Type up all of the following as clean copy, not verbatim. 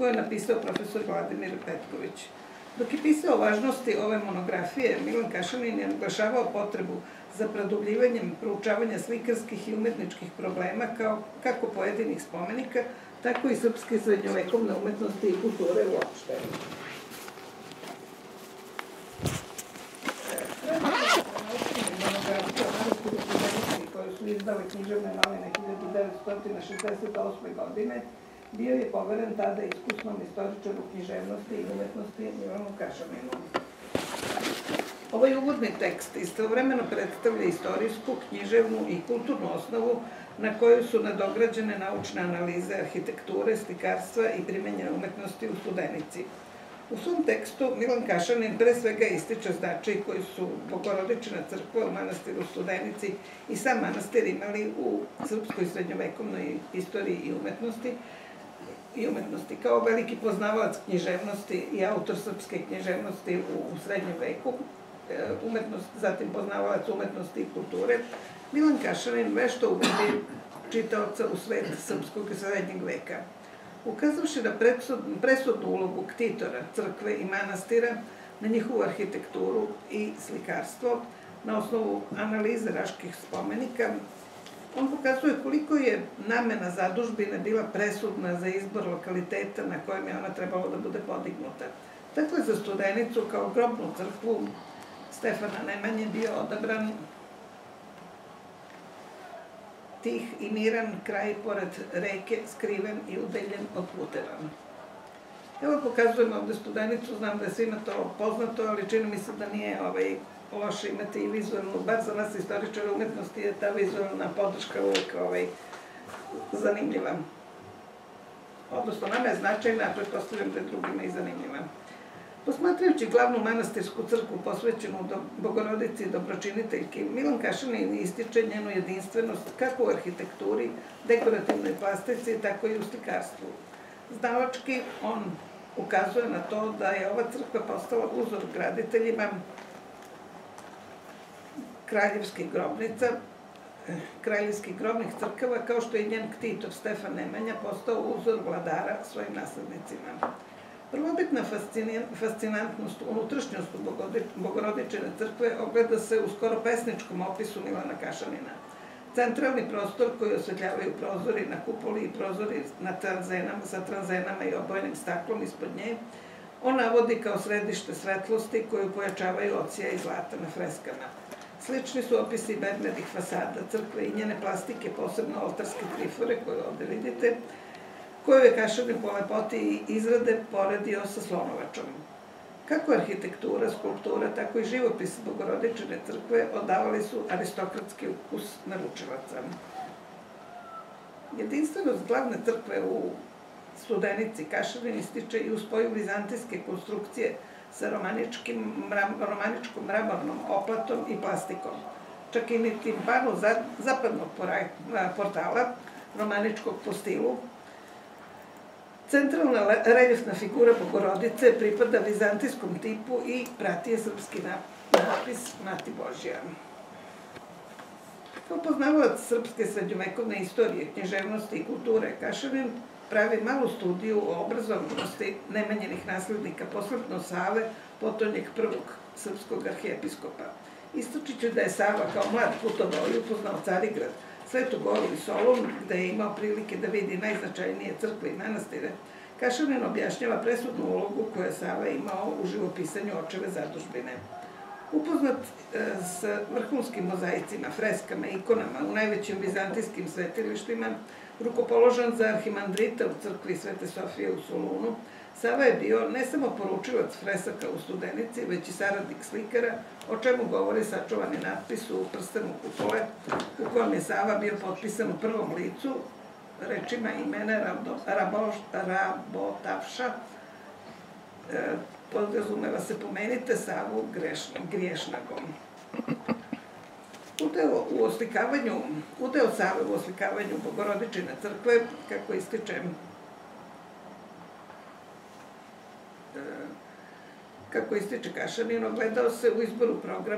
koju je napisao profesor Vladimir Petković. Dok je pisao o važnosti ove monografije, Milan Kašanin je naglašavao potrebu za produbljivanjem proučavanja slikarskih i umetničkih problema kako pojedinih spomenika, tako i srpske srednjovekovne umetnosti i kulture uopšte. Monografija o manastiru Studenica koju su izdale književne novine 1968. godine bio je poveren tada iskusnom istoričaru književnosti i umetnosti Milanu Kašaninu. Ovaj uvodni tekst istovremeno predstavlja istorijsku, književnu i kulturnu osnovu na koju su nadograđene naučne analize arhitekture, slikarstva i primenjene umetnosti u Studenici. U svom tekstu Milan Kašanin pre svega ističe značaj koji su Bogorodičina crkva u manastiru Studenici i sam manastir imali u srpskoj srednjovekovnoj istoriji i umetnosti. Kao veliki poznavalac književnosti i autor srpske književnosti u srednjem veku, zatim poznavalac umetnosti i kulture, Milan Kašanin vešto uvodi čitaoca u svet srpskog srednjeg veka. Ukazavši na presudnu ulogu ktitora, crkve i manastira, na njihovu arhitekturu i slikarstvo, na osnovu analize raških spomenika, on pokazuje koliko je namena zadužbine bila presudna za izbor lokaliteta na kojem je ona trebalo da bude podignuta. Tako je za Studenicu kao grobnu crkvu Stefana Nemanje bio odabran tih i miran kraj pored reke, skriven i udeljen od puteva. Evo pokazujem ovde Studenicu, znam da je svima to poznato, ali čini mi se da nije loše imati i vizualnu, bar za nas istoričara umetnosti je ta vizualna podrška uvijek zanimljiva. Odnosno, nama je značajna, a pretpostavljam da je drugima i zanimljiva. Posmatrajući glavnu manastirsku crkvu posvećenu Bogorodici i dobročiniteljki, Milan Kašanin ističe njenu jedinstvenost kako u arhitekturi, dekorativnoj plastici, tako i u slikarstvu. Znalački on ukazuje na to da je ova crkva postala uzor graditeljima kraljevskih grobnih crkava, kao što je njen ktitor Stefan Nemanja postao uzor vladara svojim naslednicima. Prvobitna fascinantnost, unutrašnjost Bogorodičine crkve ogleda se u skoro pesničkom opisu Milana Kašanina. Centralni prostor koji osvetljavaju prozori na kupoli i prozori sa tranzenama i obojenim staklom ispod nje, on navodi kao središte svetlosti koju pojačavaju ocija i zlata na freskama. Slični su opisi medvedih fasada crkve i njene plastike, posebno oltarske trifore koje ovde vidite, koju je Kašanin po lepoti izrade poredio sa slonovačom. Kako arhitektura, skulptura, tako i živopis Bogorodičine crkve odavali su aristokratski ukus naručilaca. Jedinstvenost glavne crkve u Studenici Kašanin ističe i u spoju vizantijske konstrukcije sa romaničkom mramornom oplatom i plastikom. Čak i ni timpanu zapadnog portala, romaničkog po stilu, centralna reljefna figura Bogorodice pripada vizantijskom tipu i prati je srpski natpis Mati Božja. Kao poznavalac srpske srednjovekovne istorije, književnosti i kulture, Kašanin pravi malu studiju o obrazovanosti Nemanjinih naslednika, posebno Save, potonjeg prvog srpskog arhijepiskopa. Ističući ću da je Sava kao mlad putovao i upoznao Carigrad, Svetu Goru i Solun, gde je imao prilike da vidi najznačajnije crkve i manastire, Kašanin objašnjava presudnu ulogu koju je Sava imao u živopisanju očeve zadužbine. Upoznat s vrhunskim mozaicima, freskama i ikonama u najvećim vizantijskim svetilištima, rukopoložen za arhimandrita u crkvi Svete Sofije u Solunu, Sava je bio ne samo poručilac fresaka u Studenici, već i saradnik slikara, o čemu govori sačuvani natpis u prstenu kupole, u kojem je Sava bio potpisan u prvom licu, rečima imena Rabotavša, podrazumeva se pomenite Savu griješnagom. Udeo Save u oslikavanju Bogorodičine crkve, kako ističe Kašanin, ogledao se u izboru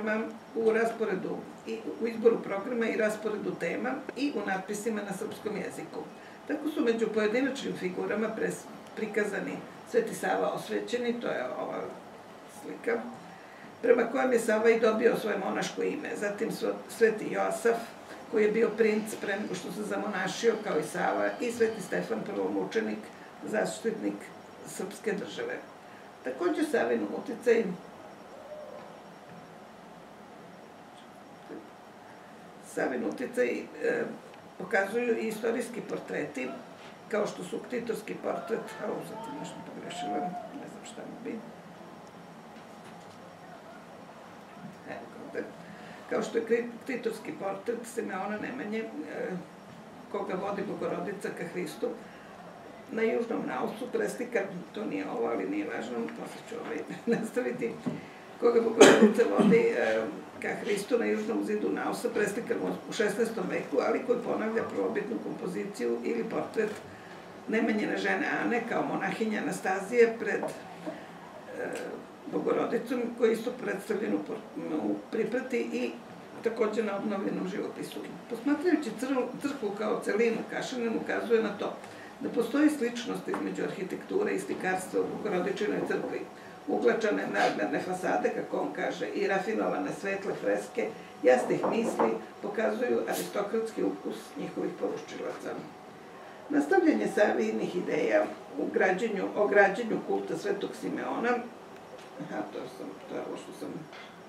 programa i rasporedu tema i u natpisima na srpskom jeziku. Tako su među pojedinačnim figurama prikazani Sveti Sava osvećeni, to je ova slika, prema kojem je Sava i dobio svoje monaško ime. Zatim Sveti Joasaf, koji je bio princ pre nego što se zamonašio kao i Sava, i Sveti Stefan, prvomučenik, zaštitnik srpske države. Također Savin uticaj pokazuju i istorijski portreti, kao što su ktitorski portret, sad sam nešto pogrešila, ne znam šta mu bi. Kao što je ktitorski portret Simeona Nemanje, koga vodi Bogorodica ka Hristu, na južnom nausu preslikan, to nije ovo, ali nije važno, posle ću nastaviti, koga Bogorodica vodi ka Hristu na južnom zidu nausa, preslikan u 16. veku, ali koji ponavlja prvobitnu kompoziciju ili portret Nemanjine žene Ane kao monahinja Anastazije pred Bogorodicom, koji isto predstavljen u priprati i također na obnovljenom živopisu. Posmatrajući crkvu kao celinu, Kašanin ukazuje na to da postoji sličnost između arhitekture i slikarstva u Bogorodičinoj crkvi, uglačane nadmerne fasade, kako on kaže, i rafinovane svetle freske, jasnih misli, pokazuju aristokratski ukus njihovih poručilaca. Nastavljanje Savijinih ideja o građenju kulta Svetog Simeona, to je ovo što sam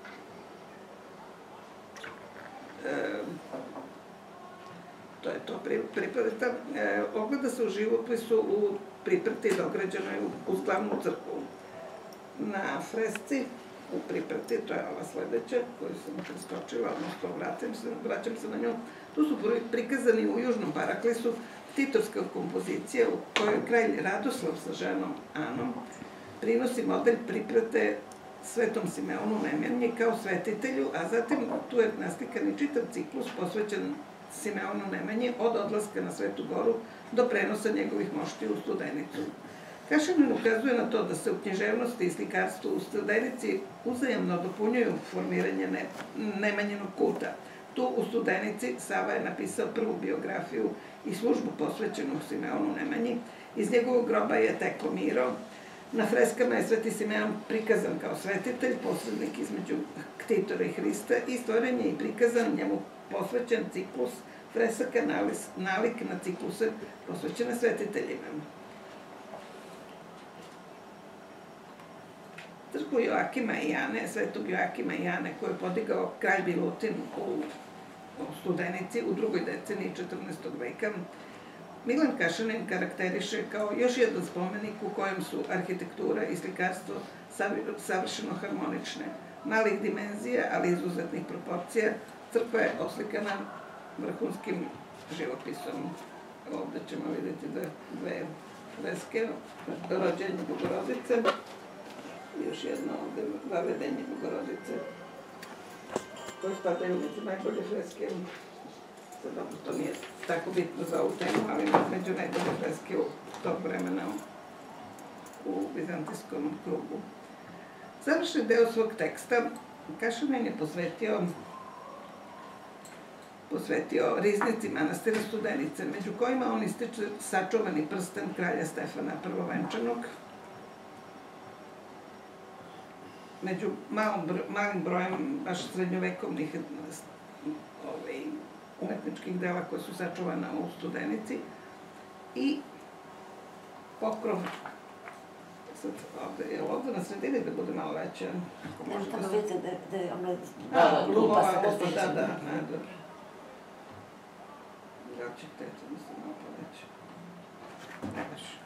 to je to priprata, ogleda se u živopisu u priprati dograđenoj uz glavnu crkvu. Na fresci u priprati, to je ova sledeća, koju sam preskočila, odnosno vraćam se na nju, tu su prikazani u južnom paraklisu titorska kompozicija u kojoj kralj Radoslav sa ženom Anom prinosi model priprate Svetom Simeonu Nemanji kao svetitelju, a zatim tu je naslikan i čitav ciklus posvećen Simeonu Nemanji od odlaska na Svetu Goru do prenosa njegovih mošti u Studenicu. Kašanin ukazuje na to da se u književnosti i slikarstvu u Studenici uzajamno dopunjuju formiranje Nemanjinog kulta. Tu u Studenici Sava je napisao prvu biografiju i službu posvećenu Simeonu Nemanji. Iz njegovog groba je teklo miro. Na freskama je Sveti Simeon prikazan kao svetitelj, posrednik između ktitora i Hrista, i stvoren je i prikazan njemu posvećen ciklus fresaka, nalik na cikluse posvećene svetiteljima. Crkvu Joakima i Jane, Svetog Joakima i Jane, koju je podigao kralj Milutin u Studenici u drugoj deceniji 14. veka, Milan Kašanin karakteriše kao još jedan spomenik u kojem su arhitektura i slikarstvo savršeno harmonične, malih dimenzija, ali izuzetnih proporcija. Crkva je oslikana vrhunskim živopisom. Ovde ćemo vidjeti dve freske, rođenje Bogorodice, još jedno ovde vavedenje Bogorodice, koje spadaju među najbolje freske. Dobro, to nije tako bitno za ovu temu, ali među najbolje freske u tog vremena u vizantijskom krugu. Završni deo svog teksta Kašanin je posvetio riznici manastira Studenice, među kojima on ističe sačuvani prsten kralja Stefana Prvovenčanog. Među malim brojem baš srednjovekovnih umetničkih dela koje su sačuvana u Studenici i pokrov, sad ovde na sredini da bude malo veća. Tamo vidite da je ono lupa sa osvećenjem. Da, dobro. Da ćete, to mislim malo poveća. Ne baš.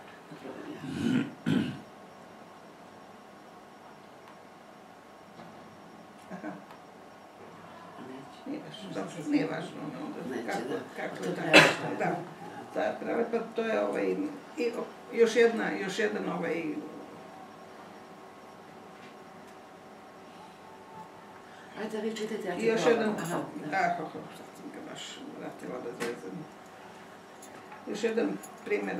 Aha. Nije važno kako je tako. Da, prelepa, to je još jedan Ajde, vi čitajte, ja ti još jedan, sad sam ga baš vratila da zvezam. Još jedan primjer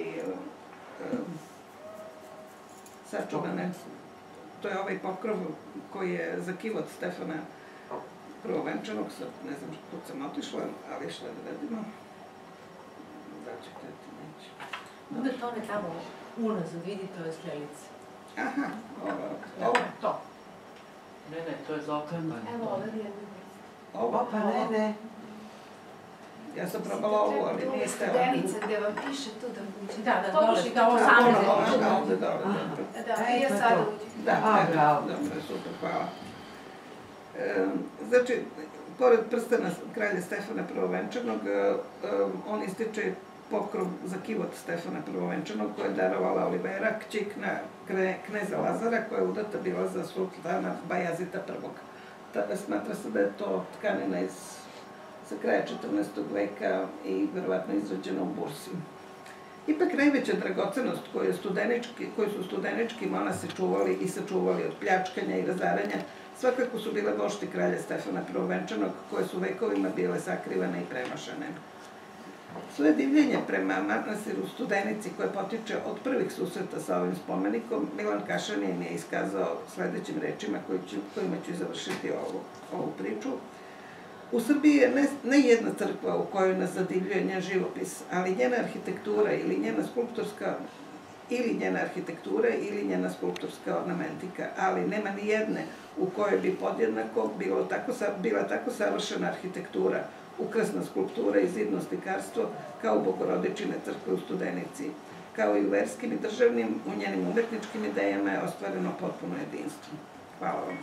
sačuvane, to je ovaj pokrov koji je za kivot Stefana Prvovenčanog, sad ne znam kud sam otišla, ali šta da radimo. Da će kreti neće. Imate one tamo unazad, vidite ove strelice. Aha, Ovo je to. Ne, to je za oklepanje. Evo ove jedne. ovo, Pa ne. ja sam probala ovo, ali nije stela. Studenica gde vam piše tu da uđe. Da, dole, Pokušajte da ovo to same sami. Ovde dole, dobro. Da, i ja sada uđem. Da, bravo. dobro, super, hvala. Znači, pored prstena kralja Stefana Prvovenčanog, on ističe pokrov za kivot Stefana Prvovenčanog, koje je darovala Olivera, kćik kneza Lazara, koja je udata bila za sultana Bajazita I. Smatra se da je to tkanina sa kraja 14. veka i verovatno izrađena u Bursi. Ipak najveća dragocenost koju su studenički monasi čuvali i sačuvali od pljačkanja i razaranja svakako su bile vošti kralja Stefana Prvovenčanog, koje su vekovima bile sakrivane i prenošene. Svoje divljenje prema manastiru Studenici, koje potiče od prvih susreta sa ovim spomenikom, Milan Kašanin je iskazao sledećim rečima kojima ću završiti ovu priču. U Srbiji je ne jedna crkva u kojoj nas zadivljuje njen živopis, ali njena arhitektura ili njena skulptorska ornamentika, ali nema ni jedne u kojoj bi podjednako bila tako savršena arhitektura, ukrasna skulptura i zidno slikarstvo kao u Bogorodičine crkve u Studenici. Kao i u verskim i državnim, u njenim umetničkim idejama je ostvareno potpuno jedinstvo. Hvala vam.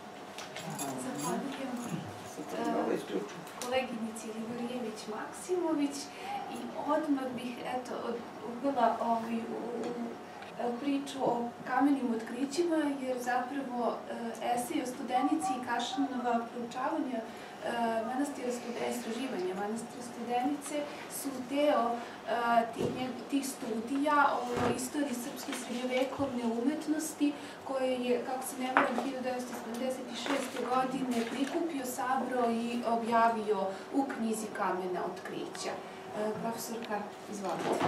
Zahvaljujem koleginici Liborijević Maksimović i odmah bih uvela u priču o kamenim otkrićima, jer zapravo esej o Studenici i Kašaninova proučavanja istraživanja manastira Studenice su deo tih studija o istoriji srpske srednjovekovne umetnosti koje je, kako se ne varam, 1976. godine prikupio, sabrao i objavio u knjizi Kamena otkrića. Profesorka, izvolite.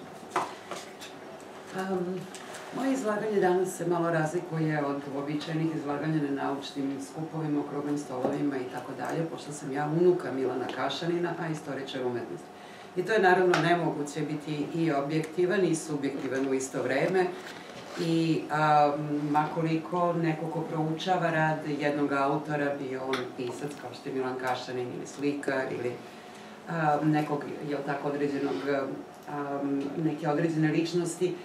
Moje izlaganje danas se malo razlikuje od uobičajenih izlaganja na naučnim skupovima, okruglim stolovima i tako dalje, pošto sam ja unuka Milana Kašanina, a istoričar umetnosti. I to je naravno nemoguće biti i objektivan i subjektivan u isto vreme. I makoliko neko ko proučava rad jednog autora, bio on pisac kao što je Milan Kašanin ili slikar ili nekog, jel tako, neke određene ličnosti,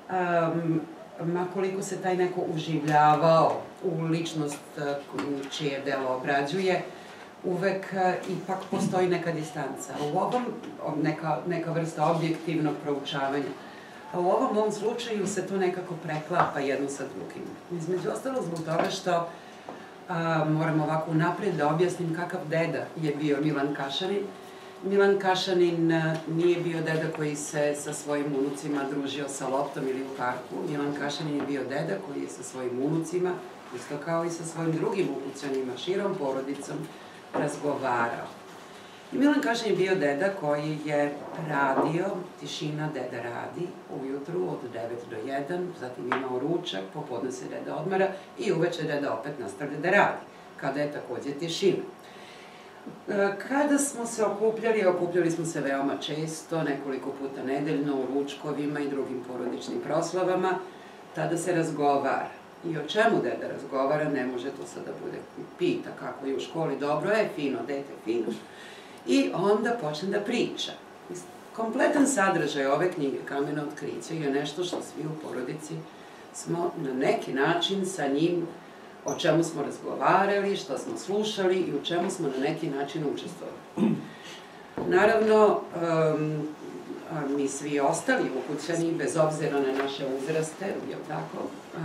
makoliko se taj neko uživljavao u ličnost čije delo obrađuje, uvek ipak postoji neka distanca. U ovom, neka vrsta objektivnog proučavanja. A u ovom mom slučaju se to nekako preklapa jedno sa drugim. Između ostalo zbog toga što moram ovako napred da objasnim kakav deda je bio Milan Kašanin. Milan Kašanin nije bio deda koji se sa svojim unucima družio sa loptom ili u parku. Milan Kašanin je bio deda koji je sa svojim unucima, isto kao i sa svojim drugim ukućanima, širom porodicom, razgovarao. I Milan Kašanin je bio deda koji je radio, tišina, deda radi, ujutru od 9 do 1, zatim imao ručak, popodne se deda odmara i uveče deda opet nastavlja da radi, kada je takođe tišina. Kada smo se okupljali smo se veoma često, nekoliko puta nedeljno u ručkovima i drugim porodičnim proslavama, tada se razgovara. I o čemu deda razgovara, ne može to sad da bude pita kako je u školi, dobro je, fino, dete, fino. I onda počne da priča. Kompletan sadržaj ove knjige Kamena otkrića je nešto što svi u porodici smo na neki način sa njim, o čemu smo razgovarali, što smo slušali i u čemu smo na neki način učestvovali. Naravno, mi svi ostali ukućani, bez obzira na naše uzraste, jel tako,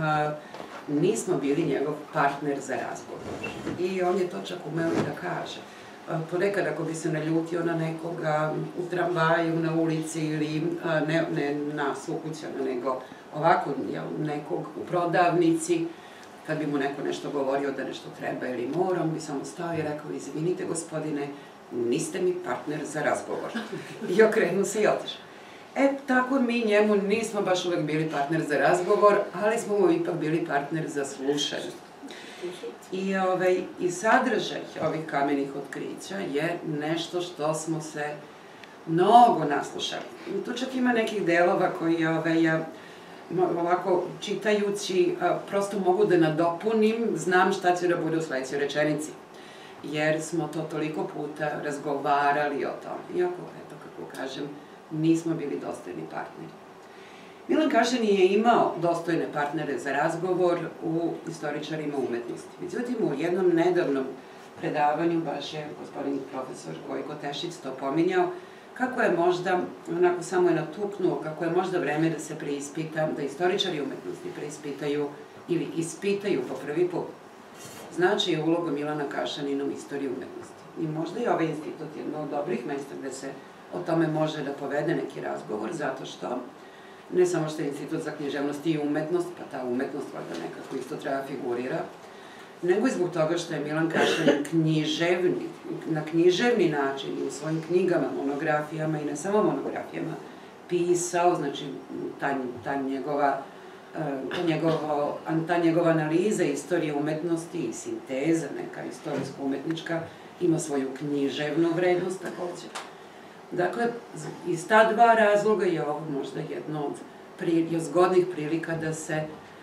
nismo bili njegov partner za razgovor. I on je to čak umeo i da kaže. Ponekad ako bi se naljutio na nekoga u tramvaju, na ulici ili ne nas ukućana, nego ovako nekog u prodavnici, kad bi mu neko nešto govorio da nešto treba ili mora, on bi samo stao i rekao, izvinite gospodine, niste mi partner za razgovor. I okrenuo se i otišao. Tako mi njemu nismo baš uvek bili partner za razgovor, ali smo mu ipak bili partner za slušanje. I sadržaj ovih kamenih otkrića je nešto što smo se mnogo naslušali. Tu čak ima nekih delova koji ovako čitajući prosto mogu da nadopunim, znam šta će da bude u sledećoj rečenici. Jer smo to toliko puta razgovarali o tome. Iako, eto kako kažem, nismo bili dostojni partneri. Milan Kašanin je imao dostojne partnere za razgovor u Istoričarima umetnosti. Međutim, u jednom nedavnom predavanju, baš je gospodin profesor Gojko Tešić to pominjao, kako je možda, onako samo je natuknuo, kako je možda vreme da se preispita, da istoričari umetnosti preispitaju ili ispitaju po prvi put značaj i ulogu Milana Kašanina u istoriji umetnosti. I možda je ovaj institut jedno od dobrih mesta gde se o tome može da povede neki razgovor, zato što ne samo što je institut za književnost i umetnost, pa ta umetnost valjda nekako isto treba figurira, nego i zbog toga što je Milan Kašanin na književni način i u svojim knjigama, monografijama i ne samo monografijama pisao, znači ta njegova analiza istorije umetnosti i sinteza, neka istorijsko-umetnička, ima svoju književnu vrednost takođe. Dakle, iz ta dva razloga je ovo možda jedno od zgodnih prilika da se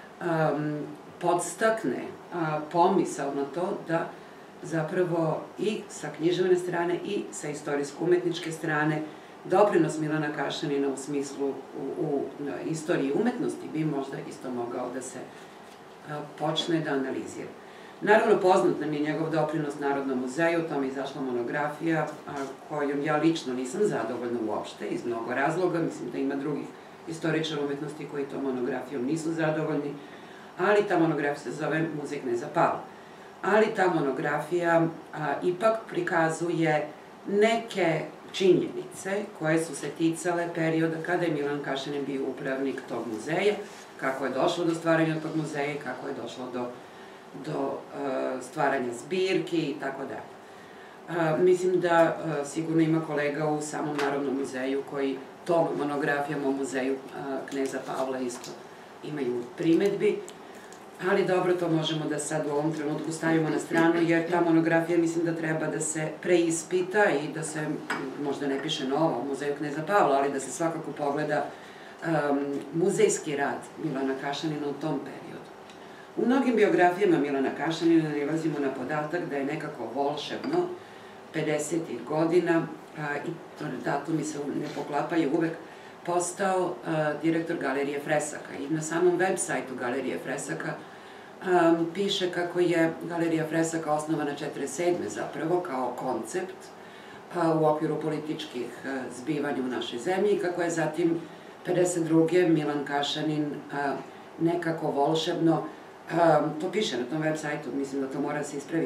podstakne pomisao na to da zapravo i sa književne strane i sa istorijsko-umetničke strane doprinos Milana Kašanina u smislu u istoriji umetnosti bi možda isto mogao da se počne da analizira. Naravno, poznat nam je njegov doprinos Narodnom muzeju, o tome je izašla monografija kojom ja lično nisam zadovoljna uopšte, iz mnogo razloga, mislim da ima drugih istoričara umetnosti koji tom monografijom nisu zadovoljni, ali ta monografija se zove Muzej kneza Pavla. Ali ta monografija ipak prikazuje neke činjenice koje su se ticale perioda kada je Milan Kašanin bio upravnik tog muzeja, kako je došlo do stvaranja tog muzeja i kako je došlo do stvaranja zbirki i tako dalje. Mislim da sigurno ima kolega u samom Narodnom muzeju koji tom monografijama o muzeju kneza Pavla isto imaju primetbi, ali dobro, to možemo da sad u ovom trenutku stavimo na stranu, jer ta monografija mislim da treba da se preispita i da se, možda ne piše novo o muzeju kneza Pavla, ali da se svakako pogleda muzejski rad Milana Kašanina u tom periodu. U mnogim biografijama Milana Kašanina nalazimo na podatak da je nekako volšebno 50. godina, i datumi se ne poklapaju uvek, postao direktor Galerije Fresaka. I na samom web sajtu Galerije Fresaka piše kako je Galerija Fresaka osnovana 1947. zapravo kao koncept u okviru političkih zbivanja u našoj zemlji i kako je zatim 1952. Milan Kašanin nekako volšebno, to piše na tom web sajtu, mislim da to mora da se ispravi,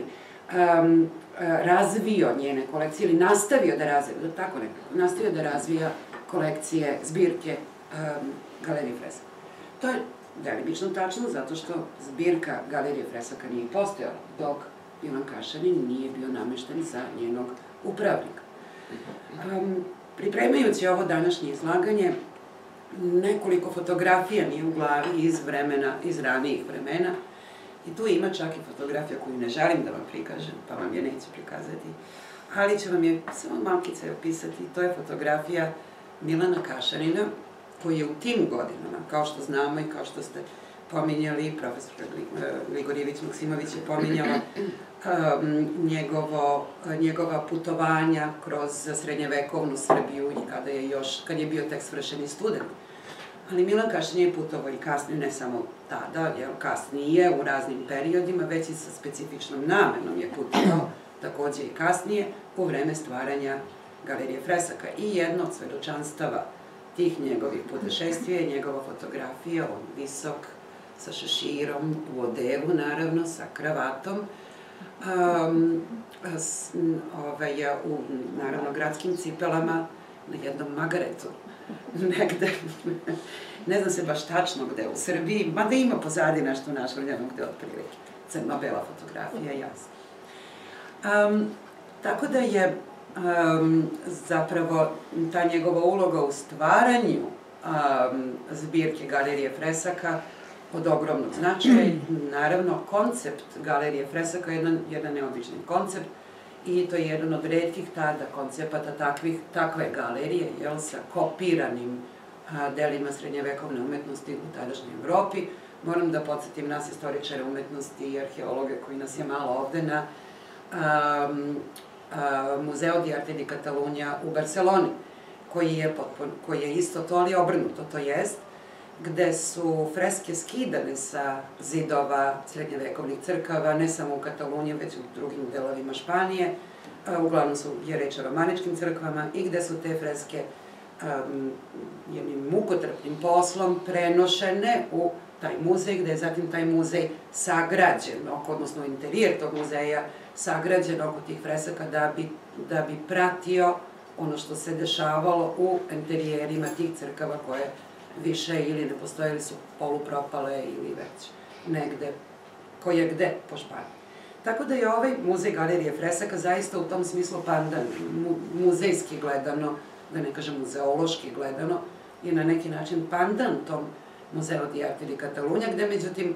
razvio njene kolekcije ili nastavio da razvija, tako nekako, nastavio da razvija kolekcije, zbirke Galerije Fresaka. To je delimično tačno, zato što zbirka Galerije Fresaka nije postojala, dok Milan Kašanin nije bio namešten za njenog upravnika. Pripremajući ovo današnje izlaganje, nekoliko fotografija mi je u glavi iz ranijih vremena, i tu ima čak i fotografija koju ne želim da vam prikažem, pa vam je neću prikazati, ali ću vam je samo malkice opisati. To je fotografija Milana Kašanina, koji je u tim godinama, kao što znamo i kao što ste pominjali, profesor Gligorijević Maksimović je pominjala njegova putovanja kroz srednjevekovnu Srbiju i kad je bio tek svršeni student. Ali Milan Kašanin je putovao i kasnije, ne samo tada, kasnije u raznim periodima, već i sa specifičnom namenom je putovao, takođe i kasnije, u vreme stvaranja Galerije Fresaka. I jedno od svedočanstava tih njegovih putešestvija je njegova fotografija, on visok, sa šeširom, u odelu naravno, sa kravatom, u naravno gradskim cipelama, na jednom magaretu, negde, ne znam se baš tačno gde u Srbiji, mada ima pozadi nešto našvrljeno gde otprilike, crno-bela fotografija, jasno. Tako da je zapravo ta njegova uloga u stvaranju zbirke Galerije Fresaka od ogromnog značaja. Naravno, koncept Galerije Fresaka je jedan neobični koncept I to je jedan od retkih tada koncepata takve galerije, sa kopiranim delima srednjevekovne umetnosti u tadašnjoj Evropi. Moram da podsjetim nas istoričare umetnosti i arheologe koji nas je malo ovde na Museo di Arte di Catalunya u Barceloni, koji je isto to, ali obrnuto, to jest gde su freske skidane sa zidova srednjevekovnih crkava, ne samo u Kataluniji, već i u drugim delovima Španije, uglavnom je reč o romaničkim crkvama, i gde su te freske jednim mukotrpnim poslom prenošene u taj muzej, gde je zatim taj muzej sagrađen, odnosno interijer tog muzeja sagrađen oko tih fresaka da bi pratio ono što se dešavalo u interijerima tih crkava koje više ili ne postoje, ili su polupropale ili već negde, koje gde po Španiji. Tako da je ovaj muzej galerije fresaka zaista u tom smislu pandan, muzejski gledano, da ne kažem muzeološki gledano, je na neki način pandan tom Museo di Arte di Catalunya, gde međutim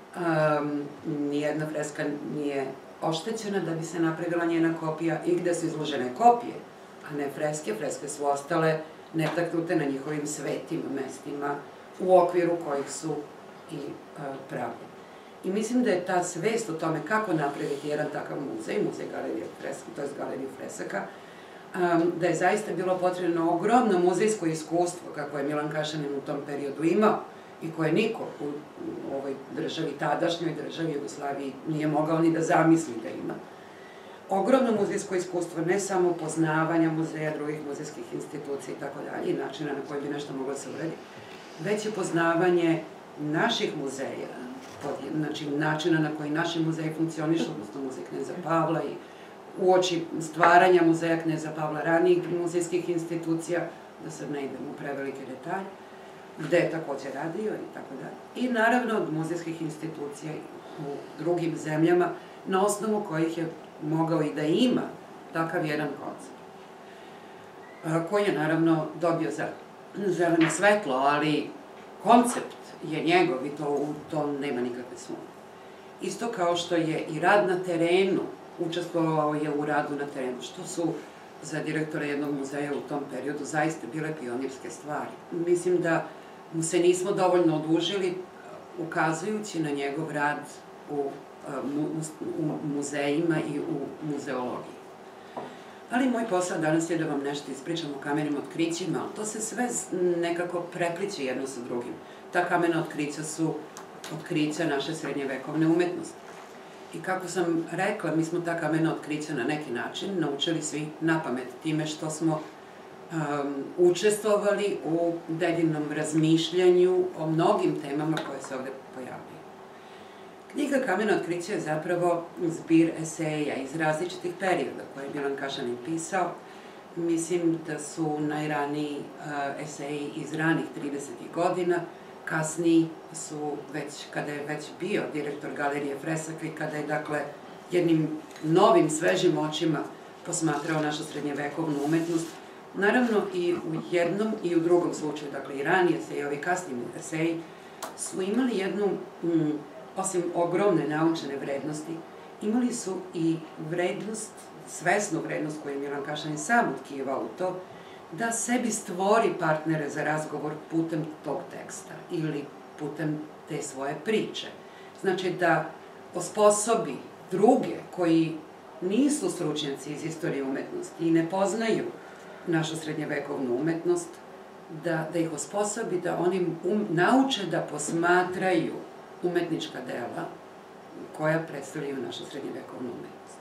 nijedna freska nije oštećena da bi se napravila njena kopija i gde su izložene kopije, a ne freske. Freske su ostale netaknute na njihovim svetim mestima u okviru kojih su i pravljene. I mislim da je ta svest o tome kako napraviti jedan takav muzej, muzej galerije freska, to je galeriju fresaka, da je zaista bilo potrebno ogromno muzejsko iskustvo kako je Milan Kašanin u tom periodu imao i koje niko u ovoj državi, tadašnjoj državi Jugoslaviji, nije mogao ni da zamisli da ima. Ogromno muzejsko iskustvo, ne samo poznavanja muzeja, drugih muzejskih institucija i tako dalje, i načina na koji bi nešto moglo se uradi, već je poznavanje naših muzeja, znači načina na koji naši muzeji funkcionišu, odnosno muzej Kneza Pavla i uoči stvaranja muzeja Kneza Pavla, ranijih muzejskih institucija, da sad ne idem u prevelike detalje, gde je takođe radio i tako dalje. I naravno od muzejskih institucija u drugim zemljama, na osnovu kojih je mogao i da ima takav jedan koncept, koji je naravno dobio zeleno svetlo, ali koncept je njegov i u tom nema nikakve sumnje. Isto kao što je i rad na terenu, učestvovao je u radu na terenu, što su za direktora jednog muzeja u tom periodu zaista bile pionirske stvari. Mislim da mu se nismo dovoljno odužili ukazujući na njegov rad u muzejima i u muzeologiji. Ali moj posao danas je da vam nešto ispričam o kamenim otkrićima, ali to se sve nekako prepliče jedno sa drugim. Ta kamena otkrića su otkrića naše srednjevekovne umetnosti. I kako sam rekla, mi smo ta kamena otkrića na neki način naučili svi napamet time što smo učestvovali u dedinom razmišljanju o mnogim temama koje se ovde pojavljaju. Knjiga Kamena otkrića je zapravo zbir eseja iz različitih perioda koje je Milan Kašanin pisao. Mislim da su najraniji eseji iz ranih 30. godina, kasniji su već, kada je već bio direktor galerije fresaka i kada je, dakle, jednim novim, svežim očima posmatrao našu srednjevekovnu umetnost. Naravno, i u jednom i u drugom slučaju, dakle, i rani eseji, ovi kasniji eseji, su imali jednu, osim ogromne naučene vrednosti, imali su i vrednost, svesnu vrednost koju je Milan Kašanin sam utkivao u to, da sebi stvori partnere za razgovor putem tog teksta ili putem te svoje priče. Znači da osposobi druge koji nisu stručnjaci iz istorije umetnosti i ne poznaju našu srednjevekovnu umetnost, da ih osposobi da oni nauče da posmatraju umetnička dela koja predstavljaju našu srednjevekovnu umetnost.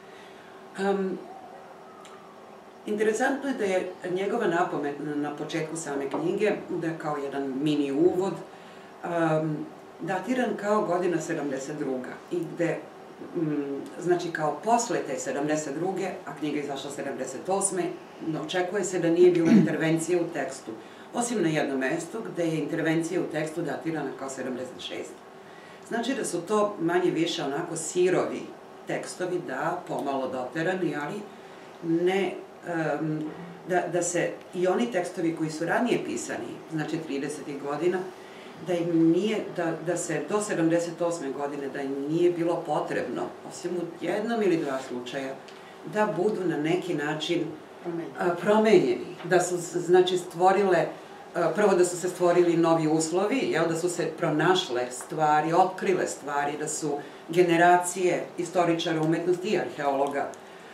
Interesantno je da je njegova napomena na početku same knjige, da je kao jedan mini uvod, datiran kao godina 72. I gde, znači kao posle te 72. a knjiga je izašla 78. Očekuje se da nije bilo intervencije u tekstu, osim na jednom mestu gde je intervencija u tekstu datirana kao 76. Znači da su to manje više onako sirovi tekstovi, da, pomalo doterani, ali ne da se i oni tekstovi koji su ranije pisani, znači 30. godina, da im nije, da se do 78. godine, da im nije bilo potrebno, osim u jednom ili dva slučaja, da budu na neki način promenjeni, da su, znači, stvorile, prvo da su se stvorili novi uslovi, da su se pronašle stvari, otkrile stvari, da su generacije istoričara umetnosti i arheologa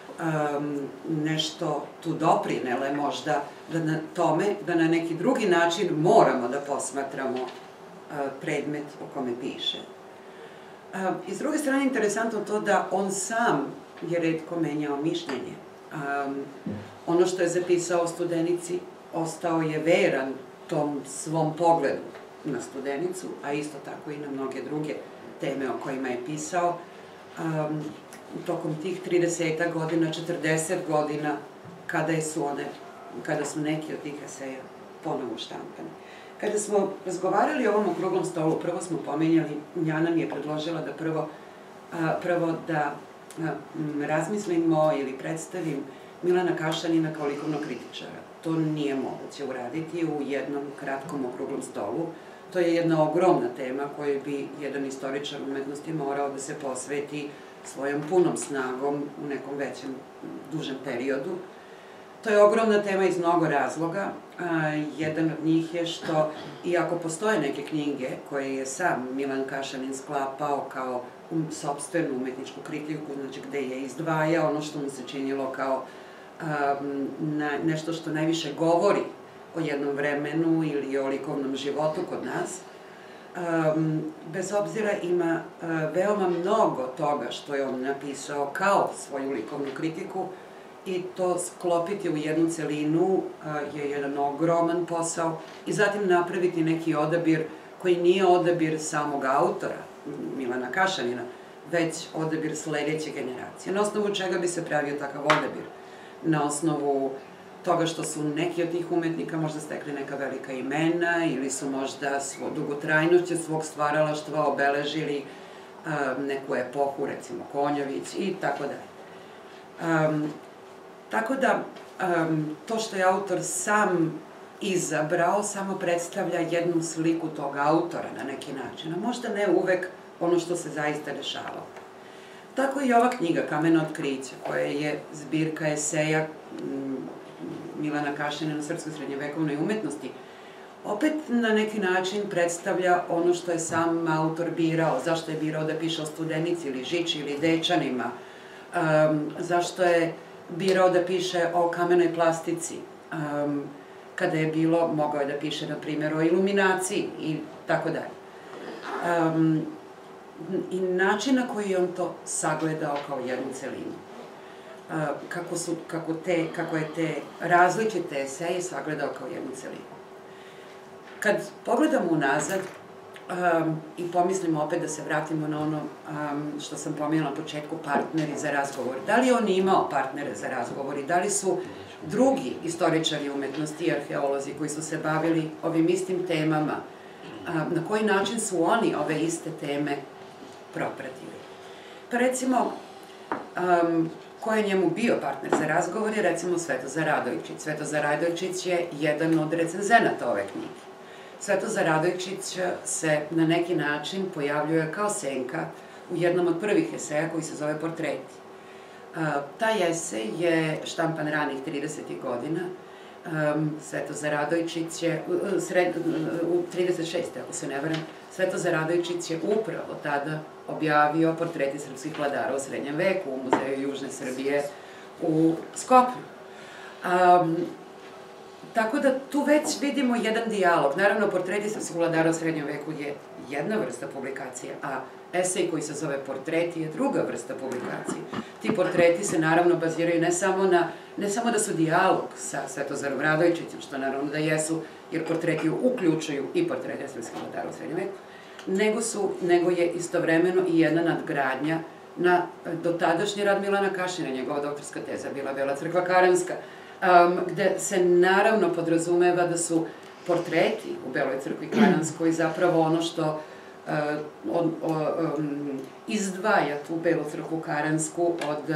nešto tu doprinele možda na tome, da na neki drugi način moramo da posmatramo predmet o kome piše. I s druge strane, interesantno to da on sam je retko menjao mišljenje. Ono što je zapisao o Studenici, ostao je veran tom svom pogledu na Studenicu, a isto tako i na mnoge druge teme o kojima je pisao. Tokom tih 30 godina, 40 godina, kada su neki od tih eseja ponovo štampani. Kada smo razgovarali o ovom okruglom stolu, prvo smo pomenjali, Njana mi je predložila da prvo da razmislimo ili predstavim Milana Kašanina kao likovnog kritičara. To nije moguće uraditi u jednom kratkom okruglom stolu. To je jedna ogromna tema kojoj bi jedan istoričar umetnosti morao da se posveti svojom punom snagom u nekom većem, dužem periodu. To je ogromna tema iz mnogo razloga. Jedan od njih je što, iako postoje neke knjige koje je sam Milan Kašanin sklapao kao sopstvenu umetničku kritiku, znači gde je izdvajao ono što mu se činilo kao nešto što najviše govori o jednom vremenu ili o likovnom životu kod nas, bez obzira ima veoma mnogo toga što je on napisao kao svoju likovnu kritiku i to sklopiti u jednu celinu je jedan ogroman posao i zatim napraviti neki odabir koji nije odabir samog autora, Milana Kašanina, već odabir sledeće generacije. Na osnovu čega bi se pravio takav odabir? Na osnovu toga što su neki od tih umetnika možda stekli neka velika imena ili su možda dugotrajnošću svog stvaralaštva obeležili neku epohu, recimo Konjović i tako dalje. Tako da, to što je autor sam izabrao samo predstavlja jednu sliku tog autora na neki način, a možda ne uvek ono što se zaista dešavalo. Tako i ova knjiga, Kameno otkriće, koja je zbirka eseja Milana Kašanina na srpskoj srednjevekovnoj umetnosti, opet na neki način predstavlja ono što je sam autor birao, zašto je birao da piše o Studenici ili Žiči ili Dečanima, zašto je birao da piše o kamenoj plastici, kada je mogao je da piše, na primjer, o iluminaciji i tako dalje. I način na koji je on to sagledao kao jednu celinu. Kako je te različite eseje sagledao kao jednu celinu. Kad pogledamo unazad i pomislimo opet da se vratimo na ono što sam pomenula na početku, partneri za razgovor. Da li on imao partnere za razgovor i da li su drugi istoričari umetnosti i arheolozi koji su se bavili ovim istim temama, na koji način su oni ove iste teme propratili? Pa recimo, ko je njemu bio partner za razgovor je recimo Svetozar Radojčić. Svetozar Radojčić je jedan od recenzenata ove knjige. Svetozar Radojčić se na neki način pojavljuje kao senka u jednom od prvih eseja koji se zove Portreti. Taj esej je štampan ranih 30. godina. Svetozar Radojčić je, u 36. ako se ne varam, Svetozar Radojčić je upravo tada objavio Portreti srpskih vladara u srednjem veku u Muzeju Južne Srbije u Skoplju. Tako da tu već vidimo jedan dijalog. Naravno, Portreti srpskih vladara u srednjem veku je jedna vrsta publikacije, a esej koji se zove Portreti je druga vrsta publikacije. Ti portreti se naravno baziraju ne samo da su dijalog sa Svetozarom Radojčićem, što naravno da jesu, jer portreti uključuju i Portrete srpskih vladara u srednjem veku, nego je istovremeno i jedna nadgradnja na dotadašnji rad Milana Kašanina. Njegova doktorska teza bila Bela crkva Karanska, gde se naravno podrazumeva da su portreti u Beloj crkvi Karanskoj zapravo ono što izdvaja tu Belu crkvu Karansku od,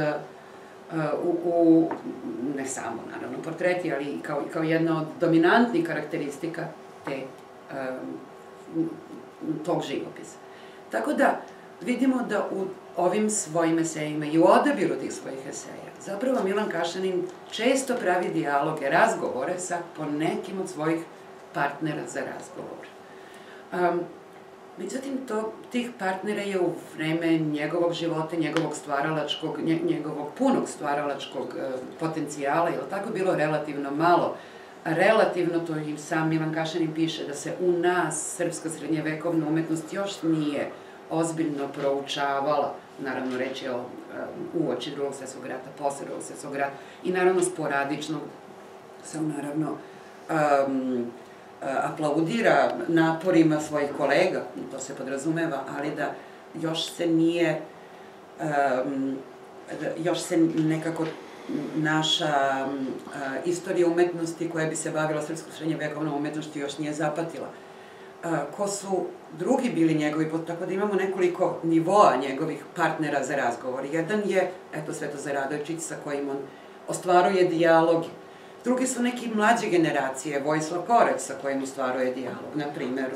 ne samo naravno portreti, ali kao jedna od dominantnih karakteristika tog živopisa. Tako da, vidimo da u ovim svojim esejima i u odabiru tih svojih eseja zapravo Milan Kašanin često pravi dijaloge, razgovore sa po nekim od svojih partnera za razgovor. Međutim, tih partnera je u vreme njegovog života, njegovog punog stvaralačkog potencijala, je tako bilo relativno malo. Relativno, to i sam Milan Kašanin piše, da se u nas srpska srednjevekovna umetnost još nije ozbiljno proučavala, naravno reč je o uoči Drugog svjetskog rata, posle Drugog svjetskog rata, i naravno sporadično sam naravno aplaudira naporima svojih kolega, to se podrazumeva, ali da još se nekako naša istorija umetnosti koja bi se bavila srpskom srednjevekovnom umetnošću još nije zapatila. Ko su drugi bili njegovi, tako da imamo nekoliko nivoa njegovih partnera za razgovor. Jedan je, eto, Svetozar Radojičić sa kojim on ostvaruje dijaloge. Drugi su neki mlađe generacije, Vojislav Korać sa kojim ostvaruje dijalog, na primjer,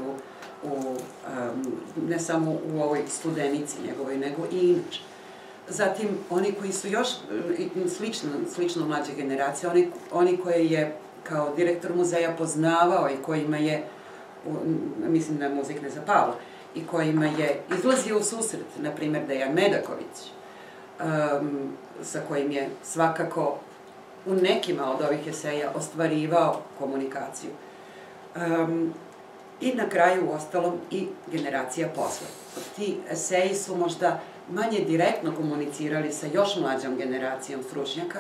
ne samo u ovoj Studenici njegovoj, nego i inače. Zatim, oni koji su još slično mlađe generacije, oni koje je kao direktor muzeja poznavao i kojima je, mislim da je Muzik ne za Pavla, i kojima je izlazio u susret, na primjer Dejan Medaković, sa kojim je svakako u nekima od ovih eseja ostvarivao komunikaciju. I na kraju, uostalom, i generacija posle. Ti eseji su možda manje direktno komunicirali sa još mlađom generacijom stručnjaka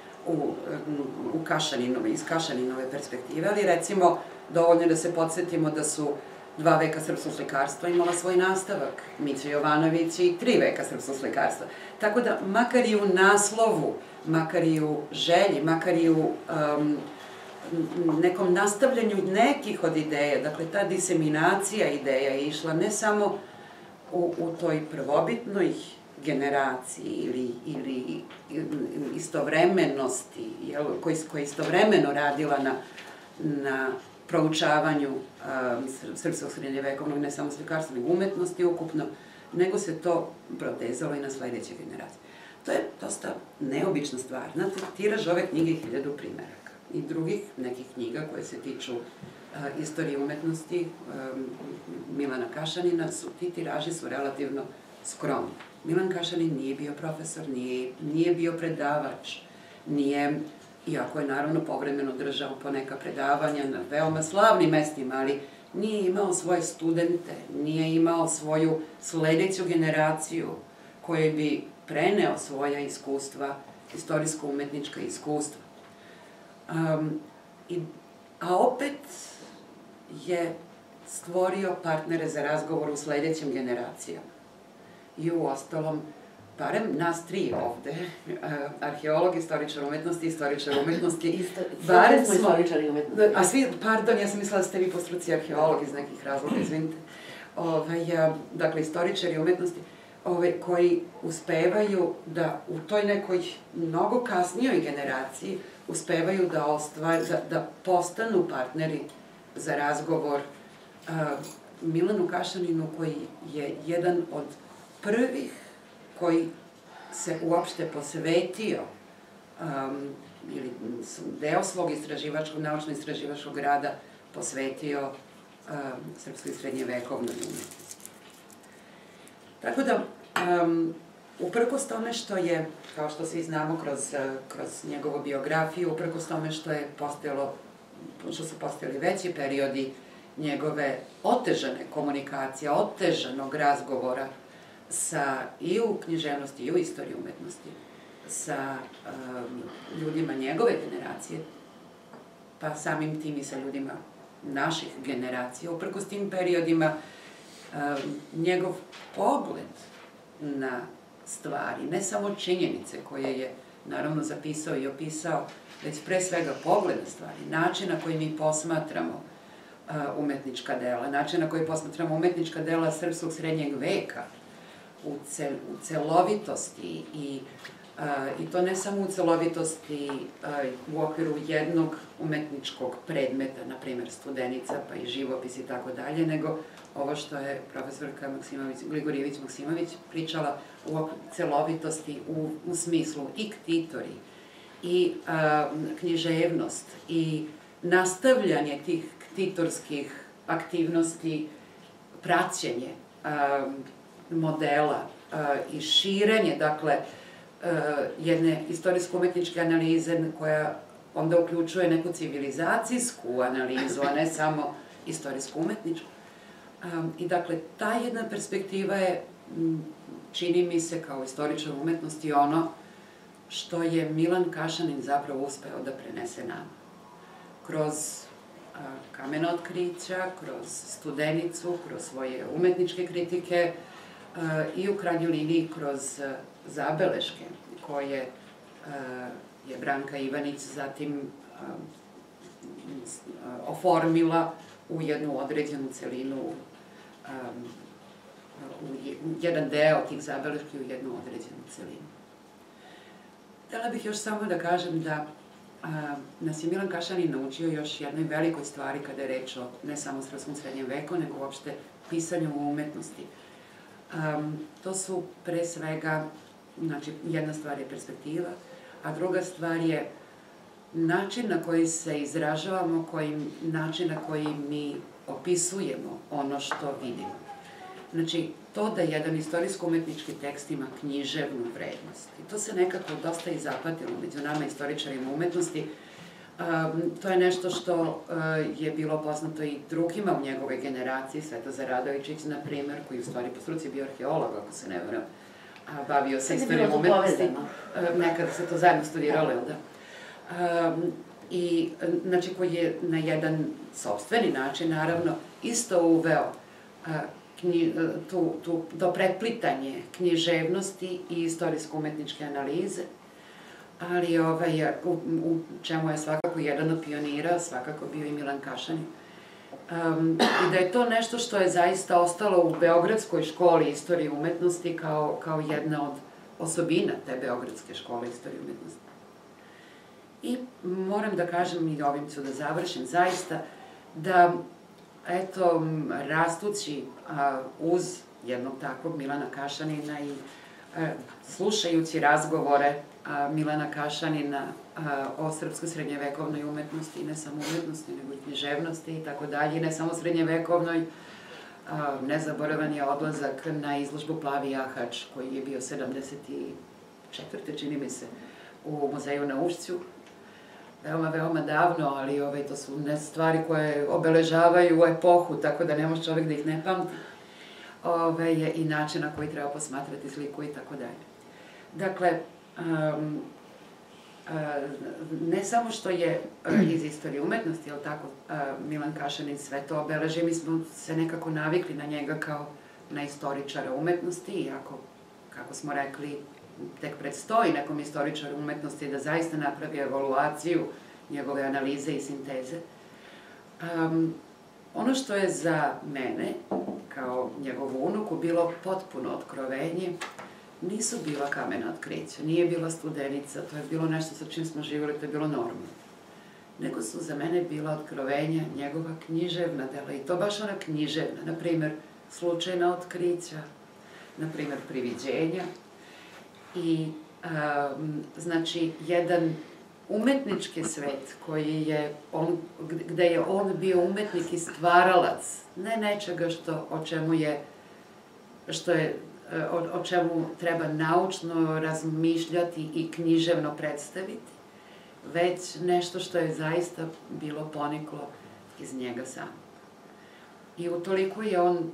iz Kašaninove perspektive, ali recimo dovoljno je da se podsjetimo da su 2 veka srpskog slikarstva imala svoj nastavak, Mića Jovanović i 3 veka srpskog slikarstva. Tako da, makar i u naslovu, makar i u želji, makar i u nekom nastavljanju nekih od ideja, dakle, ta diseminacija ideja je išla ne samo u toj prvobitnoj generaciji ili istovremenosti, koja je istovremeno radila na proučavanju srpskog srednjevekovnog, ne samo slikarstva, nego umetnosti ukupno, nego se to protezalo i na sledeće generacije. To je dosta neobična stvar. Znate, tiraž ove knjige je 1000 primjeraka i drugih nekih knjiga koje se tiču istorije umetnosti Milana Kašanina, ti tiraži su relativno skromni. Milan Kašanin nije bio profesor, nije bio predavač, iako je naravno povremeno držao po neka predavanja na veoma slavnim mestima, ali nije imao svoje studente, nije imao svoju sledeću generaciju kojoj bi preneo svoja iskustva, istorijsko-umetnička iskustva. A opet je stvorio partnere za razgovor u sledećim generacijama. I u ostalom, barem nas 3 ovde, arheolog, istoričar umetnosti, barem smo istoričari umetnosti. A svi, pardon, ja sam mislila da ste vi po struci arheolog iz nekih razloga, izvinite. Dakle, istoričari umetnosti koji uspevaju da u toj nekoj mnogo kasnijoj generaciji uspevaju da postanu partneri za razgovor Milanu Kašaninu, koji je jedan od prvih koji se uopšte posvetio ili deo svog naučno-istraživačkog rada posvetio srpskoj srednjevekovnoj umetnosti. Tako da, uprkos tome što je, kao što svi znamo kroz njegovu biografiju, uprkos tome što su postojali veći periodi njegove otežane komunikacije, otežanog razgovora i u književnosti i u istoriji umetnosti sa ljudima njegove generacije, pa samim tim i sa ljudima naših generacija. Uprkos tim periodima, njegov pogled na stvari, ne samo činjenice koje je naravno zapisao i opisao, već pre svega pogled na stvari, način na koji mi posmatramo umetnička dela, način na koji posmatramo umetnička dela srpskog srednjeg veka u celovitosti i to ne samo u celovitosti u okviru jednog umetničkog predmeta, na primjer Studenica, pa i živopis i tako dalje, nego ovo što je profesorka Gligorijević-Maksimović pričala u celovitosti, u smislu i ktitori, i književnost, i nastavljanje tih ktitorskih aktivnosti, praćenje modela i širenje, dakle, jedne istorijsko-umetničke analize koja onda uključuje neku civilizacijsku analizu, a ne samo istorijsko-umetničku. I dakle, ta jedna perspektiva je, čini mi se kao istoričar umetnosti, ono što je Milan Kašanin zapravo uspeo da prenese nama. Kroz kamena otkrića, kroz Studenicu, kroz svoje umetničke kritike i u krajnjoj liniji kroz zabeleške koje je Branka Ivanić zatim oformila u jednu određenu celinu, jedan deo tih zabeleški u jednu određenu celinu. Htela bih još samo da kažem da nas je Milan Kašanin naučio još jednoj velikoj stvari kada je reč o ne samo srpskom srednjem veku, nego uopšte pisanju u umetnosti. To su pre svega, znači jedna stvar je perspektiva, a druga stvar je način na koji se izražavamo, način na koji mi opisujemo ono što vidimo. Znači, to da jedan istorijsko-umetnički tekst ima književnu vrednost. I to se nekako dosta i zapatilo među nama istoričarima umetnosti. To je nešto što je bilo poznato i drugima u njegove generaciji, Svetozar Radovičić, na primer, koji u stvari po struci bio arheolog, ako se ne varam, bavio se istorijom umetnosti. Nekada se to zajedno studiralo, jel da? I, znači, koji je na jedan sopstveni način, naravno, isto uveo to preplitanje književnosti i istorijsko-umetničke analize, ali u čemu je svakako jedan od pionira, svakako bio i Milan Kašanin. I da je to nešto što je zaista ostalo u Beogradskoj školi istorije umetnosti kao jedna od osobina te Beogradske škole istorije umetnosti. I moram da kažem, i ovim ću da završim, zaista da, eto, rastući uz jednog takvog Milana Kašanina i slušajući razgovore Milana Kašanina o srpskoj srednjevekovnoj umetnosti, i ne samo umetnosti, nego i književnosti i tako dalje, i ne samo srednjevekovnoj, nezaboravan je odlazak na izložbu Plavi jahač, koji je bio 74. čini mi se, u muzeju na Ušću. Veoma davno, ali to su stvari koje obeležavaju epohu, tako da ne može čovjek da ih ne pamti. I način na koji treba posmatrati sliku i tako dalje. Dakle, ne samo što je iz istorije umetnosti, jel tako, Milan Kašanin sve to obeležio, mi smo se nekako navikli na njega kao na istoričara umetnosti, iako, kako smo rekli, tek predstoji nekom istoričaru umetnosti da zaista napravi evaluaciju njegove analize i sinteze. Ono što je za mene, kao njegovu unuku, bilo potpuno otkrovenje, nisu bila kamena otkrića, nije bila Studenica, to je bilo nešto sa čim smo živjeli, to je bilo normalno. Nego su za mene bila otkrovenja njegova književna dela, i to baš ona književna, na primer, slučajna otkrića, na primer, priviđenja. I, znači, jedan umetnički svet gde je on bio umetnik i stvaralac, ne nečega o čemu treba naučno razmišljati i književno predstaviti, već nešto što je zaista bilo poniklo iz njega samog. I utoliko je on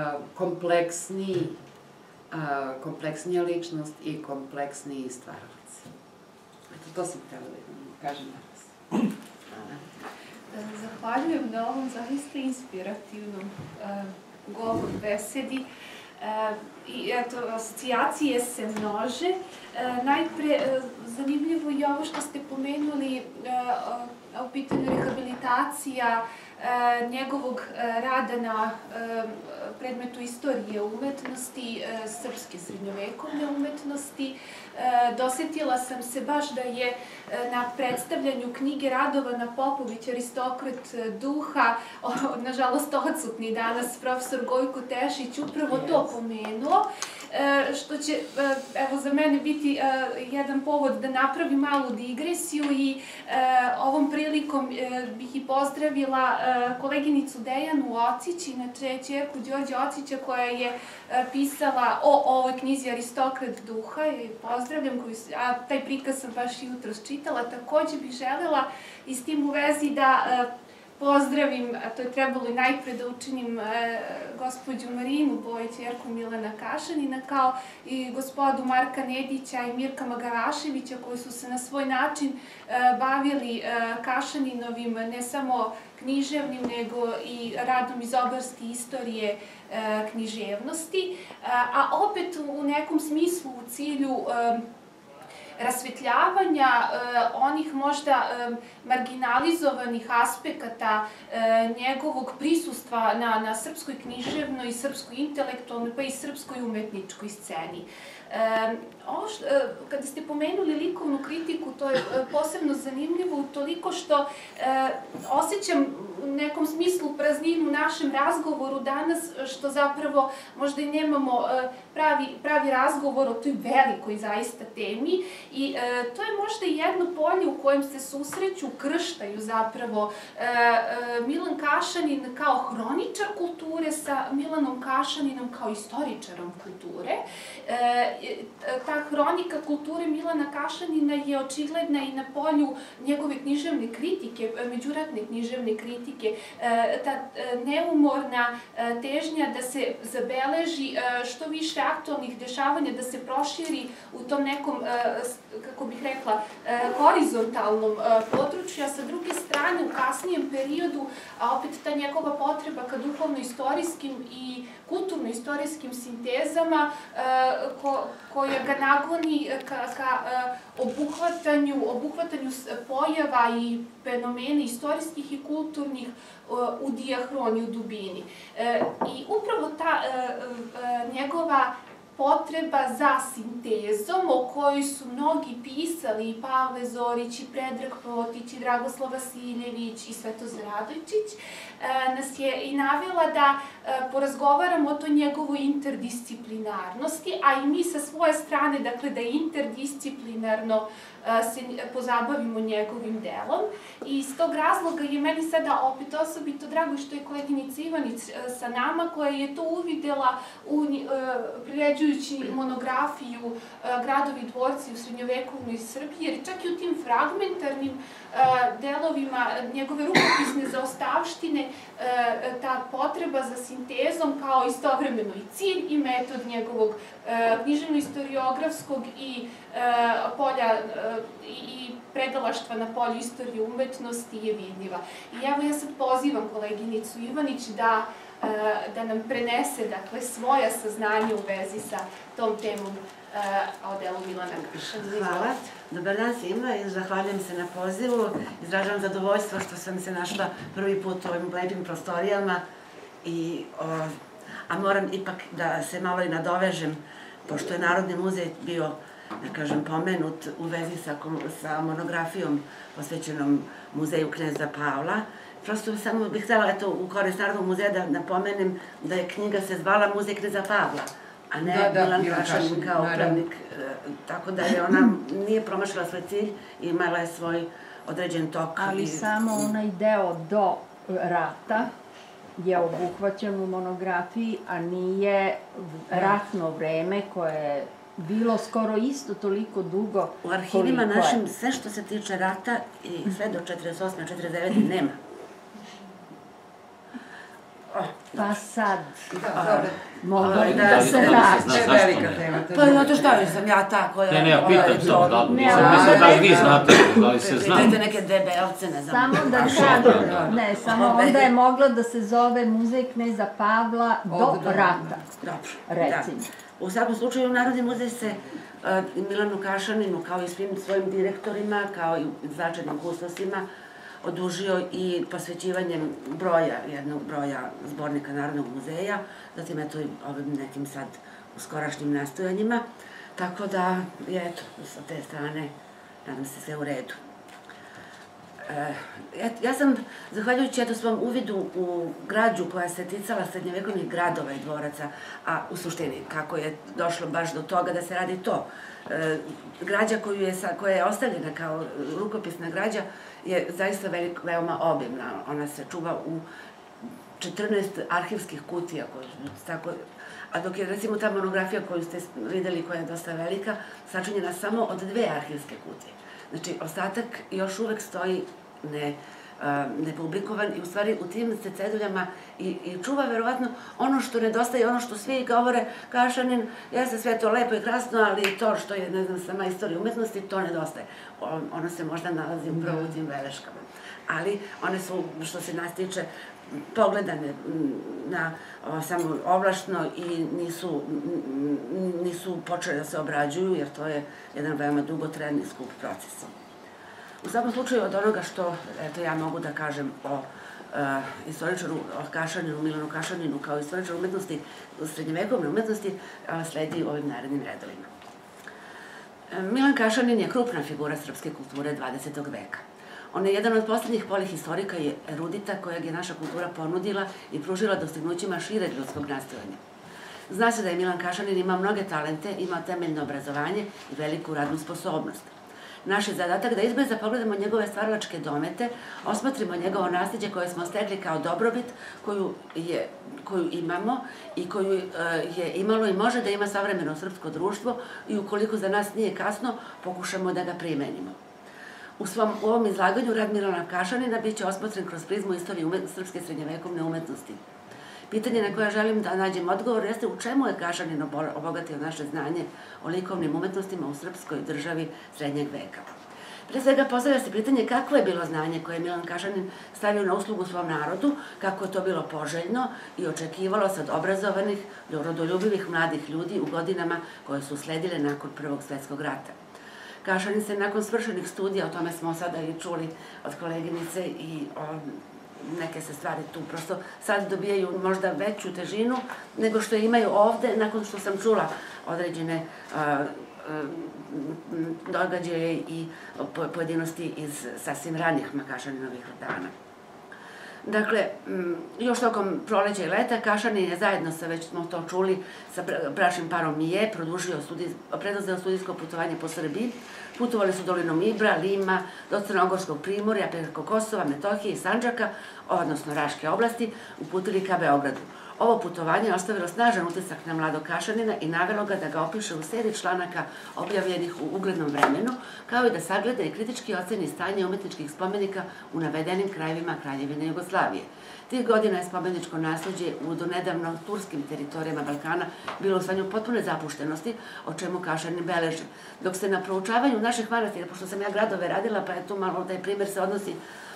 kompleksnija ličnost i kompleksniji stvaralac. Eto, to sam htjela da kažem danas. Zahvaljujem na ovom zaista inspirativnom govoru, besedi. I eto, asocijacije se množe. Najpre, zanimljivo je ovo što ste pomenuli u pitanju rehabilitacija njegovog rada na predmetu istorije umetnosti, srpske srednjovekovne umetnosti. Dosetila sam se baš da je na predstavljanju knjige Radovana Popović, Aristokrat duha, nažalost odsutni danas profesor Gojko Tešić, upravo to pomenuo, što će, evo, za mene biti jedan povod da napravim malu digresiju i ovom prilikom bih i pozdravila koleginicu Dejanu Ocić, inače ćerku Đorđe Ocića, koja je pisala o ovoj knjizi Aristokrat duha, i pozdravljam, a taj prikaz sam baš jutros čitala. Takođe bih želela i s tim u vezi da pozdravim, a to je trebalo i najpre da učinim, gospođu Marinu Boj, ćerku Milana Kašanina, kao i gospodu Marka Nedića i Mirka Magaraševića, koji su se na svoj način bavili Kašaninovim, ne samo književnim, nego i radom iz oblasti istorije književnosti, a opet u nekom smislu u cilju rasvetljavanja onih možda marginalizovanih aspekata njegovog prisustva na srpskoj književnoj i srpskoj intelektualnoj, pa i srpskoj umetničkoj sceni. Kada ste pomenuli likovnu kritiku, to je posebno zanimljivo toliko što osjećam u nekom smislu prazninu u našem razgovoru danas, što zapravo možda i nemamo pravi razgovor o toj velikoj zaista temi, i to je možda i jedno polje u kojem se susreću, krštaju zapravo Milan Kašanin kao hroničar kulture sa Milanom Kašaninom kao istoričarom kulture. Ta hronika kulture Milana Kašanina je očigledna i na polju njegove književne kritike, međuratne književne kritike, ta neumorna težnja da se zabeleži što više aktualnih dešavanja, da se proširi u tom nekom, kako bih rekla, horizontalnom području, a sa druge strane u kasnijem periodu, a opet ta njegova potreba ka duhovno-istorijskim i kulturno-istorijskim sintezama koja ga nagoni ka obuhvatanju pojava i fenomena istorijskih i kulturnih u dijahroni, u dubini. I upravo ta njegova potreba za sintezom, o kojoj su mnogi pisali, i Pavle Zorić, i Predrag Protić, i Dragoslav Vasiljević, i Svetozar Radojčić, nas je i navela da porazgovaramo o toj njegovoj interdisciplinarnosti, a i mi sa svoje strane, dakle, da interdisciplinarno se pozabavimo njegovim delom. I iz tog razloga je meni sada opet osobito drago što je koleginica Ivanić sa nama, koja je to uvidela priređujući monografiju Gradovi i dvorci u srednjovekovnoj Srbiji, jer čak i u tim fragmentarnim delovima njegove rukopisne zaostavštine ta potreba za sintezom kao istovremeno i cilj i metod njegovog književno-istoriografskog i polja i predalaštva na polju istorije umetnosti je vidljiva. I evo, ja sad pozivam koleginicu Ivanić da nam prenese, dakle, svoja saznanja u vezi sa tom temom o delu Milana Kašanina. Hvala. Dobar dan svima i zahvaljujem se na pozivu. Izražavam zadovoljstvo što sam se našla prvi put u ovim lepim prostorijama, a moram ipak da se malo i nadovežem, pošto je Narodni muzej bio, da kažem, pomenut u vezi sa monografijom posvećenom muzeju Kneza Pavla. Prosto samo bih htjela, eto, u korist Narodnog muzeja da napomenem da je knjiga se zvala Muzej Kneza Pavla, a ne Milan Kašanin kao upravnik. Tako da je ona nije promašila svoj cilj i imala je svoj određen tok. Ali samo onaj deo do rata je obuhvaćen u monografiji, a nije ratno vreme koje je bilo skoro isto toliko dugo. U arhivima našim sve što se tiče rata i sve do 48. 49. nema. Pa sad, mogla bi da se naći. To je velika tema. Pa znate šta, jer sam ja ta koja... Ne, ja pitam samo, mislim da li vi znate, da li se zna. Pitajte neke debelce, ne znam. Samo da kažem, ne, samo onda je mogla da se zove Muzej Kneza Pavla do rata, recimo. U svakom slučaju, Narodni muzej se Milanu Kašaninu, kao i svim svojim direktorima, kao i značajnim kustosima, odužio i posvećivanjem jednog broja zbornika Narodnog muzeja, zatim eto i ovim nekim sad skorašnjim nastojanjima, tako da je eto, sa te strane, nadam se, sve u redu. Ja sam, zahvaljujući eto svom uvidu u građu koja se ticala srednjovekovnih gradova i dvoraca, a u suštini kako je došlo baš do toga da se radi to, građa koja je ostavljena kao rukopisna građa je zaista veoma obimna. Ona se čuva u 14 arhivskih kutija, a dok je recimo ta monografija koju ste videli, koja je dosta velika, sačinjena samo od 2 arhivske kutije. Znači, ostatak još uvek stoji nepublikovan i u stvari u tim se ceduljama i čuva verovatno ono što nedostaje, ono što svi govore, Kašanin, jeste sve to lepo i krasno, ali to što je, ne znam, sama istorija umetnosti, to nedostaje. Ono se možda nalazi upravo u tim beleškama. Ali one su, što se nas tiče, pogledane na samo ovlašno i nisu počeli da se obrađuju, jer to je jedan veoma dugotrajan i skup proces. U svakom slučaju, od onoga što ja mogu da kažem o istoričaru Kašaninu, Milanu Kašaninu, kao istoričaru umetnosti, srednjevekovne umetnosti, sledi ovim narednim redovima. Milan Kašanin je krupna figura srpske kulture 20. veka. On je jedan od poslednjih polihistorika i erudita kojeg je naša kultura ponudila i pružila dostignućima šireg ljudskog nastojanja. Zna se da je Milan Kašanin imao mnoge talente, imao temeljno obrazovanje i veliku radnu sposobnost. Naš je zadatak da izbliza pogledamo njegove stvaralačke domete, osmotrimo njegovo nasleđe koje smo stekli kao dobrobit koju imamo i koju je imalo i može da ima savremeno srpsko društvo i ukoliko za nas nije kasno, pokušamo da ga primenimo. U ovom izlaganju rad Milana Kašanina biće osmotren kroz prizmu istorije srpske srednjevekovne umetnosti. Pitanje na koje želim da nađem odgovor jeste u čemu je Kašanin obogatio naše znanje o likovnim umetnostima u srpskoj državi srednjeg veka. Pre svega postavlja se pitanje kakvo je bilo znanje koje je Milan Kašanin stavio na uslugu svom narodu, kako je to bilo poželjno i očekivalo se od obrazovanih, rodoljubivih mladih ljudi u godinama koje su sledile nakon Prvog svetskog rata. Kašanin se nakon svršenih studija, o tome smo sada i čuli od koleginice i neke se stvari tu prosto sad dobijaju možda veću težinu nego što je imaju ovde nakon što sam čula određene događaje i pojedinosti iz sasvim ranih Kašaninovih dana. Dakle, još tokom proleća i leta Kašanin je zajedno sa, već smo to čuli, sa bračnim parom Mije preduzeo studijsko putovanje po Srbiji. Putovali su dolinom Ibra, Lima, do Crnogorskog primorja, preko Kosova, Metohije i Sandžaka, odnosno Raške oblasti, uputili ka Beogradu. Ovo putovanje je ostavilo snažan utisak na mladog Kašanina i navelo ga da ga opiše u seriji članaka objavljenih u uglednom vremenu, kao i da sagleda i kritički oceni stanje umetničkih spomenika u navedenim krajevima Kraljevine Jugoslavije. Tih godina je spomeničko nasleđe u donedavno turskim teritorijama Balkana bilo u stanju potpune zapuštenosti, o čemu Kašanin beleži. Dok se na proučavanju naših manastira, pošto sam ja gradove radila, pa je tu malo taj primer se odnosi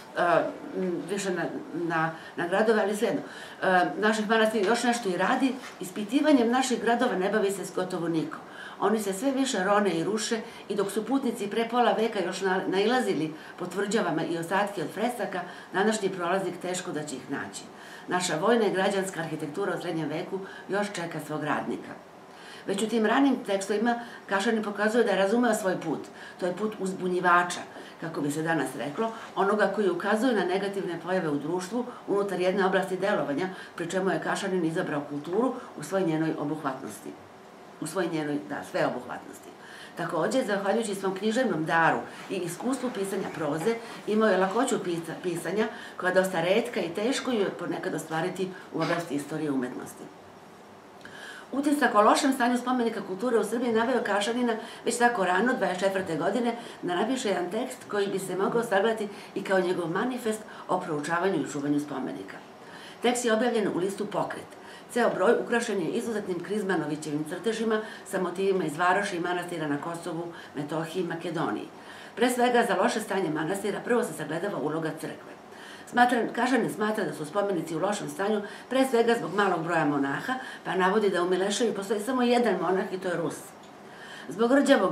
više na gradove, ali svejedno. Naših manastira još nešto i radi, ispitivanjem naših gradova ne bavi se gotovo niko. Oni se sve više rone i ruše i dok su putnici pre pola veka još nailazili po tvrđavama i ostatke od fresaka, današnji prolaznik teško da će ih naći. Naša vojna i građanska arhitektura u srednjem veku još čeka svog radnika. Već u tim ranim tekstovima Kašanin pokazuje da je razumeo svoj put. To je put uzbunjivača, kako bi se danas reklo, onoga koji ukazuje na negativne pojave u društvu unutar jedne oblasti delovanja, pri čemu je Kašanin izabrao kulturu u svoj njenoj obuhvatnosti. U svoj njenoj, sveobuhvatnosti. Takođe, zahvaljujući svom književnom daru i iskustvu pisanja proze, imao je lakoću pisanja koja je dosta retka i teško ju je ponekad ostvariti u oblasti istorije umetnosti. Utisak o lošem stanju spomenika kulture u Srbiji naveo Kašanina već tako rano, 24. godine, da napiše jedan tekst koji bi se mogao sagledati i kao njegov manifest o proučavanju i čuvanju spomenika. Tekst je objavljen u listu Pokret. Ceo broj ukrašen je izuzetnim Krizmanovićevim crtežima sa motivima iz varoši i manastira na Kosovu, Metohiji i Makedoniji. Pre svega, za loše stanje manastira prvo se sagledava uloga crkve. Kašanin smatra da su spomenici u lošem stanju pre svega zbog malog broja monaha, pa navodi da u Mileševi postoji samo jedan monah i to je Rus. Zbog rđavog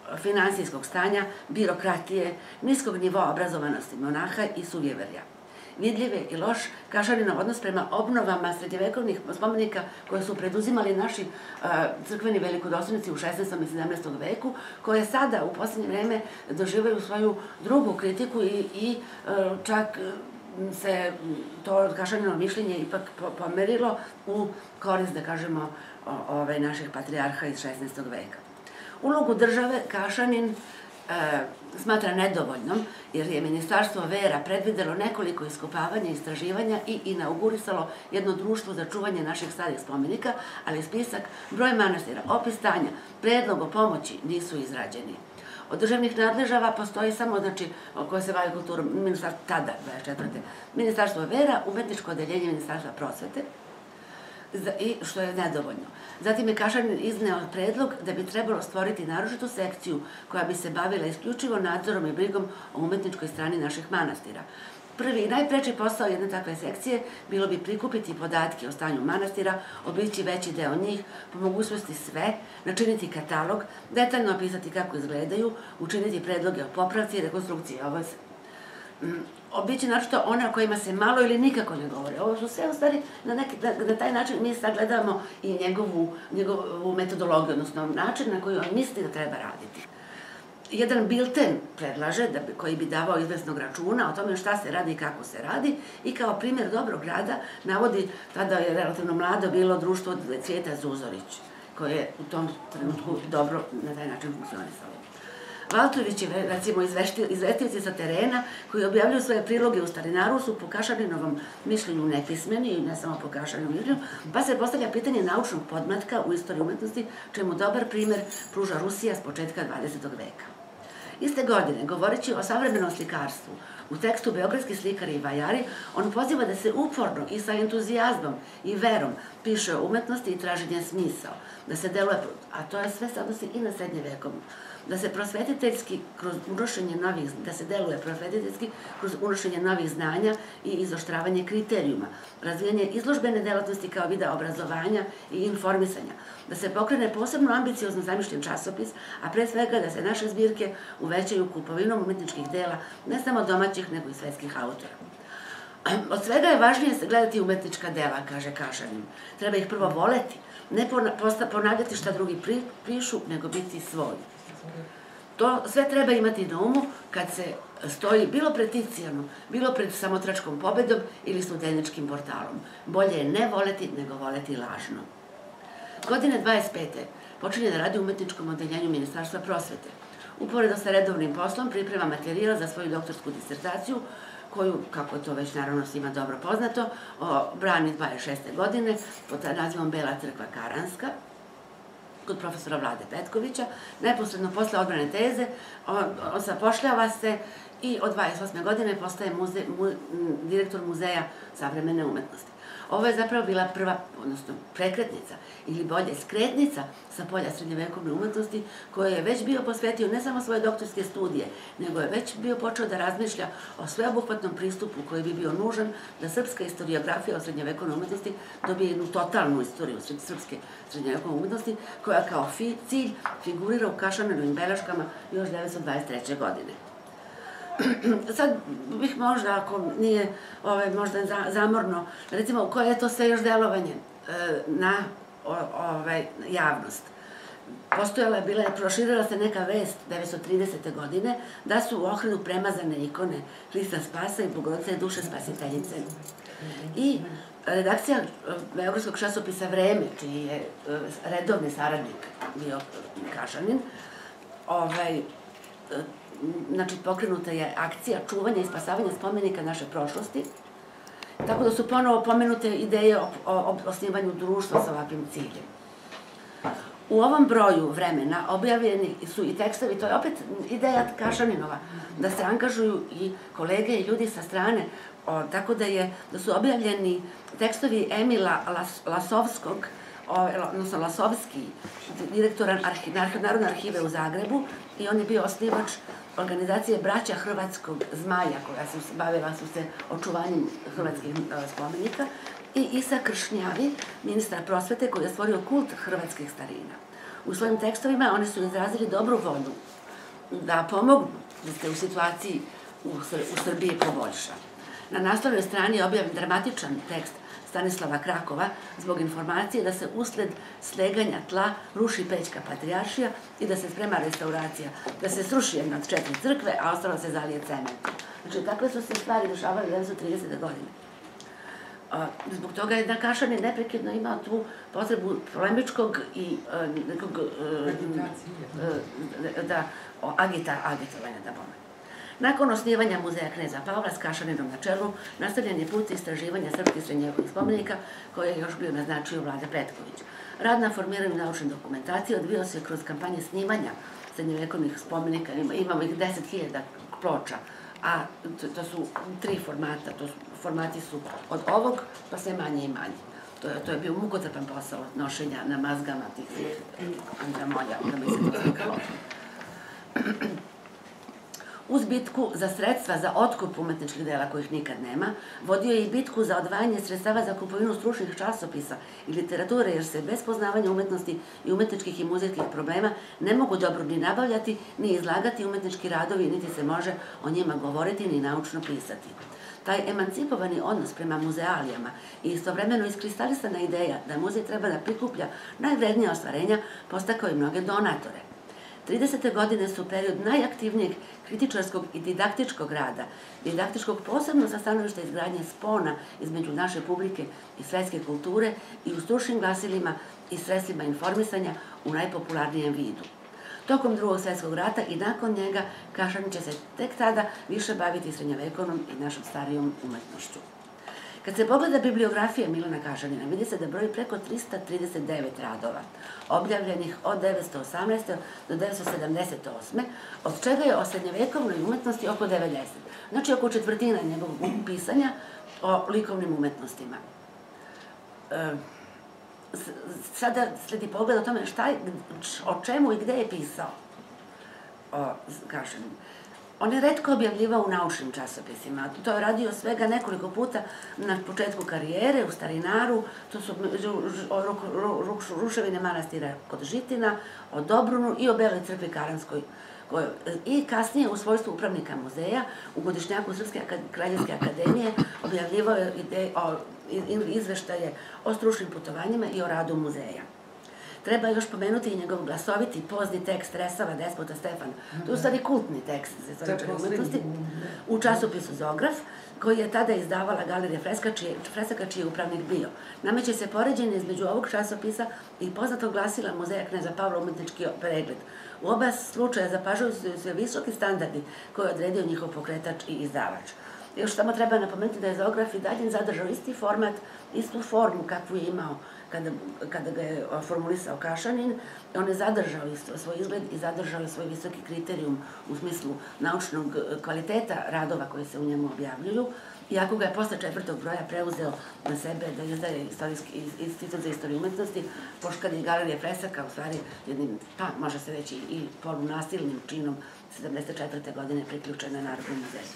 finansijskog stanja, birokratije, niskog nivoa obrazovanosti monaha i suvjeverja. Vidljiv je i loš Kašaninov odnos prema obnovama srednjevekovnih spomenika koje su preduzimali naši crkveni velikodostojnici u 16. i 17. veku, koje sada u posljednje vreme doživaju svoju drugu kritiku i čak se to Kašaninovo mišljenje ipak pomerilo u korist, da kažemo, naših patrijarha iz 16. veka. Ulogu države Kašanin smatra nedovoljnom, jer je Ministarstvo vera predvidelo nekoliko iskopavanja, istraživanja i inaugurisalo jedno društvo za čuvanje naših starih spomenika, ali spisak, broj manastira, opis stanja, predlog o pomoći nisu izrađeni. Od državnih nadležava postoji samo, znači, koje se bavi kulturom, tada, 24. Ministarstvo vera, umetničko odeljenje Ministarstva prosvete, i što je nedovoljno. Zatim je Kašanin izneo predlog da bi trebalo stvoriti naročitu sekciju koja bi se bavila isključivo nadzorom i brigom o umetničkoj strani naših manastira. Prvi i najpreči posao jedne takve sekcije bilo bi prikupiti podatke o stanju manastira, obići veći deo njih, po mogućnosti sve, načiniti katalog, detaljno opisati kako izgledaju, učiniti predloge o popravci i rekonstrukciji. Obići naročito one o kojima se malo ili nikako ne govore. Ovo su sve u stvari, na taj način mi sagledamo i njegovu metodologiju, odnosno način na koji on misli da treba raditi. Jedan bilten predlaže, koji bi davao izvesnog računa o tome šta se radi i kako se radi, i kao primjer dobrog rada navodi, tada je relativno mlado bilo društvo Cvijeta Zuzorić, koje je u tom trenutku dobro na taj način funkcionisalo. Valtović je, recimo, izvestioci sa terena koji objavljuju svoje priloge u Starinaru su po Kašaninovom mišljenju nepismeni i ne samo po Kašaninovom mišljenju, pa se postavlja pitanje naučnog podmlatka u istoriji umetnosti, čemu dobar primer pruža Rusija s početka 20. veka. Iste godine, govoreći o savremenom slikarstvu, u tekstu Beogradski slikari i vajari, on poziva da se uporno i sa entuzijazmom i verom piše o umetnosti i traženje smisao, da se deluje, a to je sve se odnosi i na srednje vekovno, da se prosvetiteljski kroz unošenje novih, da se deluje prosvetiteljski kroz unošenje novih znanja i izoštravanje kriterijuma, razvijanje izložbene delatnosti kao vida obrazovanja i informisanja, da se pokrene posebno ambiciozno zamišljen časopis, a pre svega da se naše zbirke uvećaju kupovinom umetničkih dela, ne samo domaćih, nego i svetskih autora. Od svega je važnije gledati umetnička dela, kaže Kašanin. Treba ih prvo voleti, ne ponavljati šta drugi pišu, nego biti svoj. To sve treba imati na umu kad se stoji bilo pred Ticijanom, bilo pred samotračkom pobedom ili studeničkim portalom. Bolje je ne voleti, nego voleti lažno. Godine 25. počinje da radi u umetničkom odeljenju Ministarstva prosvete. Uporedo sa redovnim poslom priprema materijal za svoju doktorsku disertaciju, koju, kako je to već naravno svima dobro poznato, brani 26. godine pod nazivom Bela crkva Karanska, kod profesora Vlade Petkovića. Neposredno posle odbrane teze, on zapošljava se i od 28. godine postaje direktor Muzeja savremene umetnosti. Ovo je zapravo bila prva, odnosno prekretnica, ili bolje skretnica sa polja srednjevekovne umetnosti, koje je već bio posvetio ne samo svoje doktorske studije, nego je već bio počeo da razmišlja o sveobuhvatnom pristupu koji bi bio nužan da srpska historiografija o srednjevekovnoj umetnosti dobije jednu totalnu istoriju srpske srednjevekovne umetnosti, koja kao cilj figurira u Kašaninovim beleškama još 1923. godine. Sad bih možda, ako nije možda zamorno, recimo koje je to sve još delovanje na javnost. Postojala je, proširila se neka vest 1930. godine da su u Ohrinu premazane ikone Hrista Spasa i Bogorodice Duše Spasiteljice. I redakcija beogradskog časopisa Vreme, čiji je redovni saradnik bio Kašanin, znači pokrenuta je akcija čuvanja i spasavanja spomenika naše prošlosti, tako da su ponovo pomenute ideje o osnivanju društva sa ovakvim ciljem. U ovom broju vremena objavljeni su i tekstovi, to je opet ideja Kašaninova, da se angažuju i kolege i ljudi sa strane, tako da su objavljeni tekstovi Emila Lasovskog, odnosno Lasovski, direktora Narodne arhive u Zagrebu, i on je bio osnivač organizacije Braća Hrvatskog zmaja, koja bavila su se očuvanjem hrvatskih spomenika, i Isa Kršnjavi, ministar prosvete, koji je stvorio kult hrvatskih starina. U svojim tekstovima oni su izrazili dobru volju da pomognu da se u situaciji u Srbiji poboljša. Na naslovnoj strani je objavljen dramatičan tekst Stanislava Krakova zbog informacije da se usled sleganja tla ruši Pećka patrijaršija i da se sprema restauracija, da se sruši jedna od 4 crkve, a ostalo se zalije cementom. Znači, takve su se stvari dešavale 1930. godine. Zbog toga je Kašanin neprekidno imao tu potrebu polemičkog i nekog agitovanja, da bome. Nakon osnivanja muzeja kneza Pavla s Kašaninom na čelu, nastavljen je put istraživanja srpskih srednjovekovnih spomenika, koje je još bio naznačio Vlada Petković. Rad na formiranju naučne dokumentacije odvijao se kroz kampanje snimanja srednjovekovnih spomenika, imamo ih 10.000 ploča, a to su 3 formata, formati su od ovog pa sve manje i manje. To je bio mukotrpan posao nošenja na mazgama tih andramolja, da mi se to slikalo. Uz bitku za sredstva za otkup umetničkih dela kojih nikad nema, vodio je i bitku za odvajanje sredstava za kupovinu stručnih časopisa i literature, jer se bez poznavanja umetnosti i umetničkih i muzejskih problema ne mogu dobro ni nabavljati, ni izlagati umetnički radovi, niti se može o njima govoriti, ni naučno pisati. Taj emancipovani odnos prema muzealijama i istovremeno iskristalisana ideja da muzej treba da prikuplja najvrednija ostvarenja postakao i mnoge donatore. 30. godine su period najaktivnijeg kritičarskog i didaktičkog rada, didaktičkog posebno sa stanovišta izgradnje spona između naše publike i svetske kulture i u stručnim glasilima i sredstvima informisanja u najpopularnijem vidu. Tokom Drugog svjetskog rata i nakon njega Kašanin će se tek tada više baviti srednjovekovnom i našom starijom umetnošću. Kad se pogleda bibliografija Milana Kašanina, vidi se da broji preko 339 radova, objavljenih od 1918. do 1978. od čega je o srednjovekovnoj umetnosti oko 90. Znači oko četvrtina njegovog pisanja o likovnim umetnostima. Sada sledi pogled o tome o čemu i gde je pisao Kašanin. On je retko objavljivao u naučnim časopisima. To je radio svega nekoliko puta na početku karijere, u Starinaru, to su ruševine manastira kod Žitina, o Dobrunu i o Beloj crkvi Karanskoj. I kasnije u svojstvu upravnika muzeja, u godišnjaku Srpske kraljevske akademije, objavljivao je izveštaje o stručnim putovanjima i o radu muzeja. Treba još pomenuti i njegov glasoviti pozni tekst Resava Despota Stefana. To je u stvari kultni tekst za istoričare umetnosti u časopisu Zograf, koji je tada izdavala Galerija Fresaka, čiji je upravnik bio. Nameće se poređenje između ovog časopisa i poznatog glasila Muzeja kneza Pavla umetnički pregled. U oba slučaja zapažuju se visoki standardi koje je odredio njihov pokretač i izdavač. Još samo treba napomenuti da je Zograf i dalje zadržao isti format, istu formu kakvu je imao kada ga je formulisao Kašanin. On je zadržao svoj izgled i zadržao svoj visoki kriterijum u smislu naučnog kvaliteta radova koji se u njemu objavljuju, iako ga je posle 4. broja preuzeo na sebe da izdaje Institut za istoriju umetnosti, pošto kad je Galerija Fresaka, u stvari jednim, pa može se reći i polunasilnim činom 1974. godine priključena Narodnom muzeju.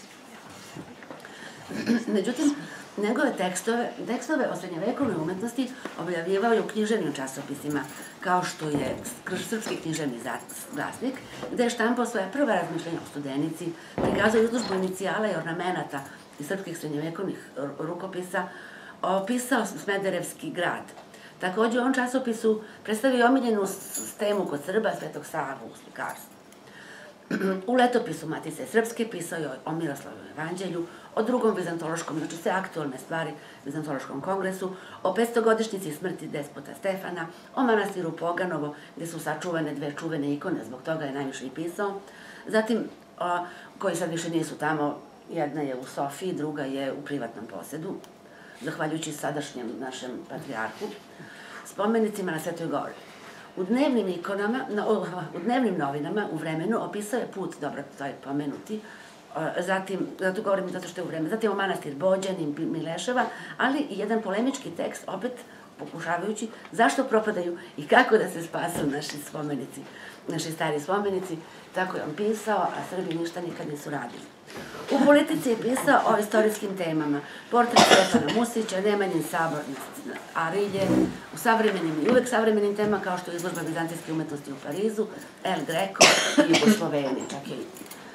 Međutim, njegove tekstove o srednjovekovnoj umetnosti objavljivao je u književnim časopisima, kao što je Srpski književni glasnik, gde je štampao svoja prva razmišljenja o Studenici, prikazao izložbu inicijala i ornamenata iz srpskih srednjovekovnih rukopisa, opisao Smederevski grad. Takođe, u ovom časopisu predstavio omiljenu temu kod Srba, Svetog Savu u slikarstvu. U letopisu Matice Srpske pisao je o Miroslavljevom evanđelju, o drugom vizantološkom, znači sve aktualne stvari vizantološkom kongresu, o 500-godišnjici smrti despota Stefana, o manastiru Poganovo, gde su sačuvane 2 čuvene ikone, zbog toga je najviše i pisao. Zatim, koji sad više nisu tamo, jedna je u Sofiji, druga je u privatnom posedu, zahvaljujući sadašnjem našem patrijarhu, spomenicima na Svetoj Gori. U dnevnim novinama u Vremenu opisao je put, dobro, to je pomenuti, zatim, zato govorim zato što je u Vremenu, zatim o manastir Bođan i Mileševa, ali i jedan polemički tekst, opet pokušavajući zašto propadaju i kako da se spasu naši spomenici, naši stari spomenici. Tako je on pisao, a Srbi ništa nikad nisu radili. U politici je pisao o istorijskim temama. Portret Stefana Musića, Nemanjin sabor Arilje, u savremenim i uvek savremenim tema kao što je izložba bizantijske umetnosti u Parizu, El Greco i Jugosloveni, čak i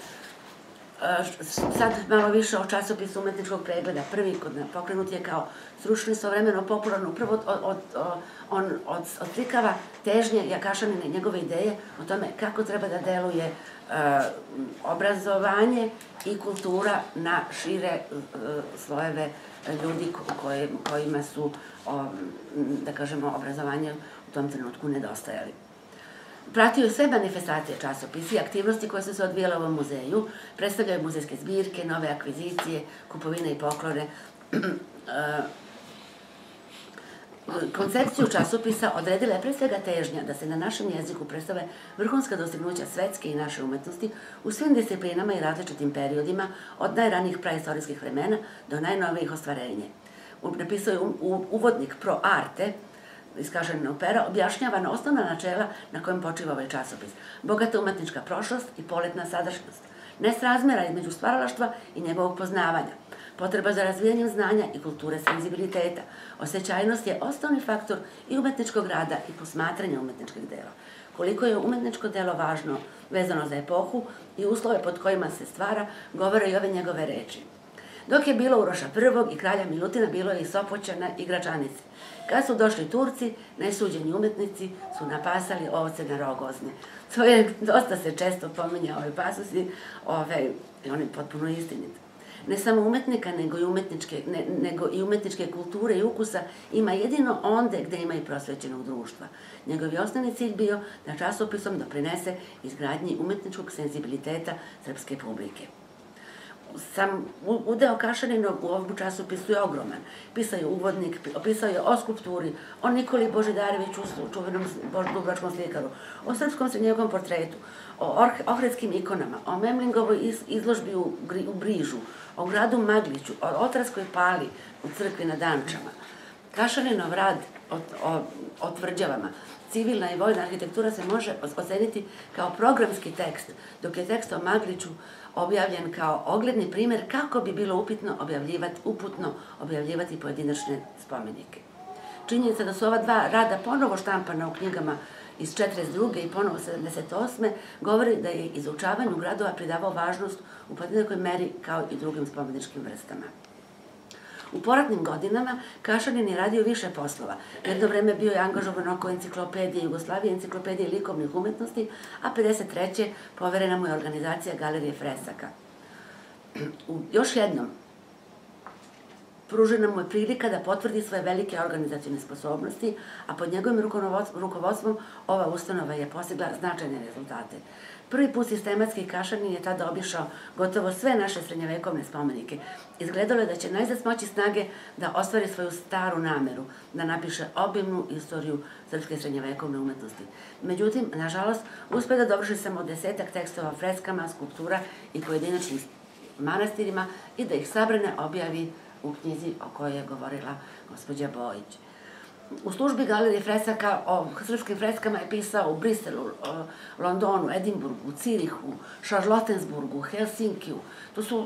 sad malo više o časopisu umetničkog pregleda. Prvi pokrenut je kao stručni, istovremeno popularno. Upravo on odslikava težnje Jakašanine, njegove ideje o tome kako treba da deluje obrazovanje i kultura na šire slojeve ljudi kojima su, da kažemo, obrazovanje u tom trenutku nedostajali. Pratio je sve manifestacije časopisa i aktivnosti koje su se odvijale u ovom muzeju, predstavljaju muzejske zbirke, nove akvizicije, kupovine i poklone. Koncepciju časopisa odredila je pre svega težnja da se na našem jeziku predstave vrhunska dostignuća svetske i naše umetnosti u svim disciplinama i različitim periodima, od najranijih praistorijskih vremena do najnovijih ostvarenja. Napisao je uvodnik Pro Arte, iskažena opera, objašnjava na osnovna načela na kojem počiva ovaj časopis. Bogata umetnička prošlost i poletna sadašnjost. Nesrazmera između stvaralaštva i njegovog poznavanja. Potreba za razvijanjem znanja i kulture senzibiliteta. Osjećajnost je osnovni faktor i umetničkog rada i posmatranja umetničkih dela. Koliko je umetničko delo važno, vezano za epohu i uslove pod kojima se stvara, govore i ove njegove reči. Dok je bilo Uroša I i kralja Milutina, bilo je i Sopoćana i Gračanice. Kad su došli Turci, nesuđeni umetnici su napasali ovce na rogozni. To je, dosta se često pominja ovaj pasus i on je potpuno istinit. Ne samo umetnika, nego i umetničke kulture i ukusa ima jedino onde gde ima i prosvećenog društva. Njegov je osnovni cilj bio da časopisom doprinese izgradnji umetničkog senzibiliteta srpske publike. Sam udeo Kašaninog u ovom časopisu je ogroman. Pisao je uvodnik, pisao je o skulpturi, o Nikoli Božidareviću, čuvenom dubrovačkom slikaru, o srpskom srednjovekovnom portretu, o ohridskim ikonama, o Memlingovoj izložbi u Brižu, o gradu Magliću, o Otarskoj pali u crkvi na Dančama. Kašaninov rad o tvrđavama, civilna i vojna arhitektura se može oceniti kao programski tekst, dok je tekst o Magliću objavljen kao ogledni primer kako bi bilo uputno objavljivati pojedinačne spomenike. Činjenica da su ova dva rada ponovo štampana u knjigama iz 42. i ponovo 78. govori da je izučavanju gradova pridavao važnost u podjednakoj meri kao i drugim spomeničkim vrstama. U poratnim godinama Kašanin je radio više poslova. Jedno vreme bio je angažovan oko enciklopedije Jugoslavije, enciklopedije likovnih umetnosti, a 53. poverena mu je organizacija Galerije fresaka. Još jednom, pružena mu je prilika da potvrdi svoje velike organizacione sposobnosti, a pod njegovim rukovodstvom ova ustanova je postigla značajne rezultate. Prvi put sistematski Kašanin je tada obišao gotovo sve naše srednjovekovne spomenike. Izgledalo je da će najzad smoći snage da ostvari svoju staru nameru, da napiše obimnu istoriju srpske srednjovekovne umetnosti. Međutim, nažalost, uspeo da dovrši samo 10-ak tekstova freskama, skulptura i pojedinačnim manastirima i da ih sabrane objavi u knjizi o kojoj je govorila gospođa Bojić. U službi Galerije fresaka o srpskim freskama je pisao u Briselu, Londonu, Edinburgu, Cirihu, Šarlotensburgu, Helsinkiju. To su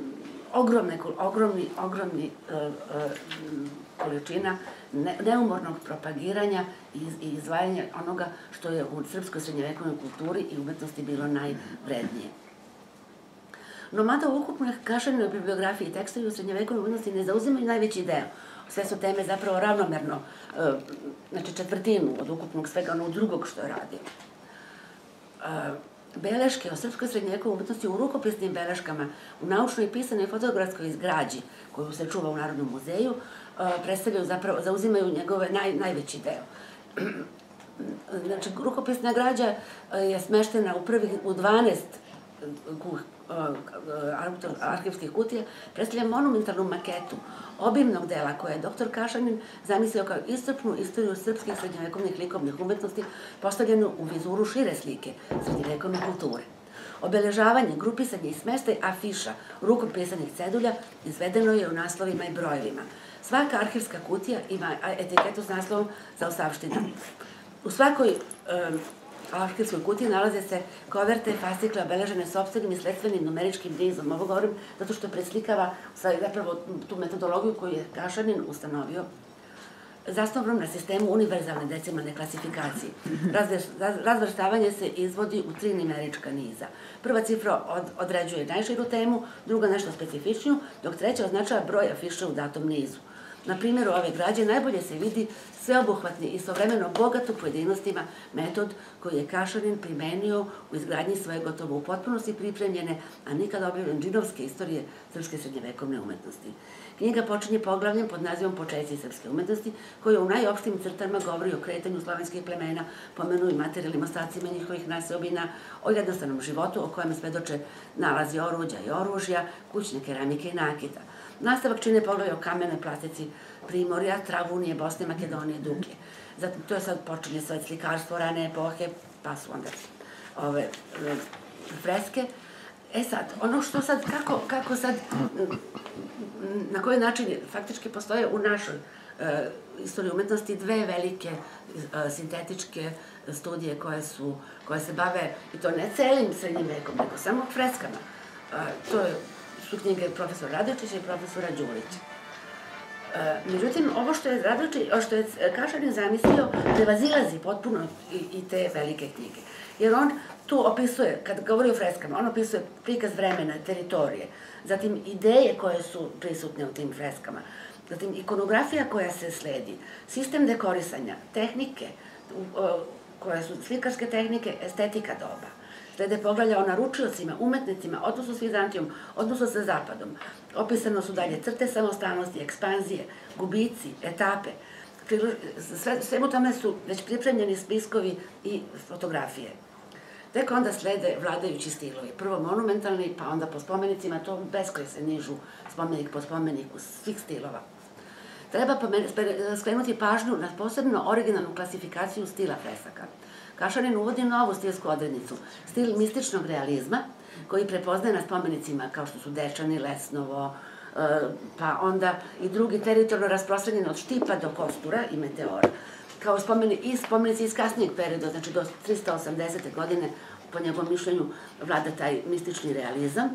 ogromni količina neumornog propagiranja i izdvajanja onoga što je u srpskoj srednjovekovnoj kulturi i umetnosti bilo najvrednije. No, mada u ukupnoj Kašaninoj bibliografiji tekstovi u srednjovekovnoj umetnosti ne zauzimaju najveći deo. Sve su teme zapravo ravnomerno, znači četvrtinu od ukupnog svega onog drugog što je radio. Beleške o srpskoj srednjovekovnoj umetnosti u rukopisnim beleškama, u naučnoj i pisanoj fotografskoj izgrađi, koju se čuva u Narodnom muzeju, predstavljaju zapravo, zauzimaju njegove najveći deo. Znači, rukopisna građa je smeštena u 12 arhivskih kutija, predstavlja monumentalnu maketu obimnog dela koje je dr. Kašanin zamislio kao iscrpnu istoriju srpskih srednjovekovnih likovnih umetnosti postavljenu u vizuru šire slike srednjovekovne kulture. Obeležavanje, grupisanje i smestaj afiša rukom pisanih cedulja izvedeno je u naslovima i brojevima. Svaka arhivska kutija ima etiketu s naslovom Zaostavština. U svakoj arhivskoj kutiji nalaze se koverte, fascikle obeležene sopstvenim i sledstvenim numeričkim nizom. Ovo govorim zato što preslikava zapravo tu metodologiju koju je Gašanin ustanovio zasnovanom na sistemu univerzalne decimalne klasifikacije. Razvrstavanje se izvodi u 3 numerička niza. Prva cifra određuje najširu temu, druga nešto specifičniju, dok treća označava broj afiša u datom nizu. Na primjeru ove građe najbolje se vidi sveobuhvatni i istovremeno bogat u pojedinostima metod koji je Gašanin primenio u izgradnji svoje gotovo u potpunosti pripremljene, a nikada objavljene džinovske istorije srpske srednjevekovne umetnosti. Knjiga počinje poglavljem pod nazivom Počeci srpske umetnosti, koji u najopštim crtama govori o kretanju slovenskih plemena, pomenu i materijalnim ostacima njihovih naseobina, o jednostavnom životu o kojem svedoče nalazi oruđa i oružja, kućne keramike i nakita. Nastavak čine poglavlje o kamenoj plastici Primorja, Travunije, Bosne, Makedonije, Duklje. Zatim, to je sad počinje sve slikarstvo rane epohe, pa su onda ove freske. Sad, ono što sad, kako sad, na koji način faktički postoje u našoj istoriji umetnosti 2 velike sintetičke studije koje se bave, i to ne celim srednjim vekom, nego samo freskama. To su knjige profesora Radojičića i profesora Đurića. Međutim, ovo što je Gašanin zamislio, prevazilazi potpuno i te velike knjige. Jer on tu opisuje, kad govori o freskama, on opisuje prikaz vremena, teritorije, zatim ideje koje su prisutne u tim freskama, zatim ikonografija koja se sledi, sistem dekorisanja, tehnike, koje su slikarske tehnike, estetika doba. Slede poglavlja o naručiocima, umetnicima, odnosu s Vizantijom, odnosu sa Zapadom. Opisano su dalje crte samostalnosti, ekspanzije, gubici, etape. Svemu tome su već pripremljeni spiskovi i fotografije. Tek onda slede vladajući stilovi. Prvo monumentalni, pa onda po spomenicima, to beskraj se nižu spomenik po spomeniku svih stilova. Treba skrenuti pažnju na posebno originalnu klasifikaciju stila fresaka. Gašanin uvodi novu stilsku odrednicu, stil mističnog realizma, koji prepoznaje na spomenicima kao što su Dečani, Lesnovo, pa onda i drugi teritorijalno rasprostranjeni od Štipa do Kostura i Meteora. Kao spomenici iz kasnijeg perioda, znači do 380. godine, po njegovom mišljenju, vlada taj mistični realizam.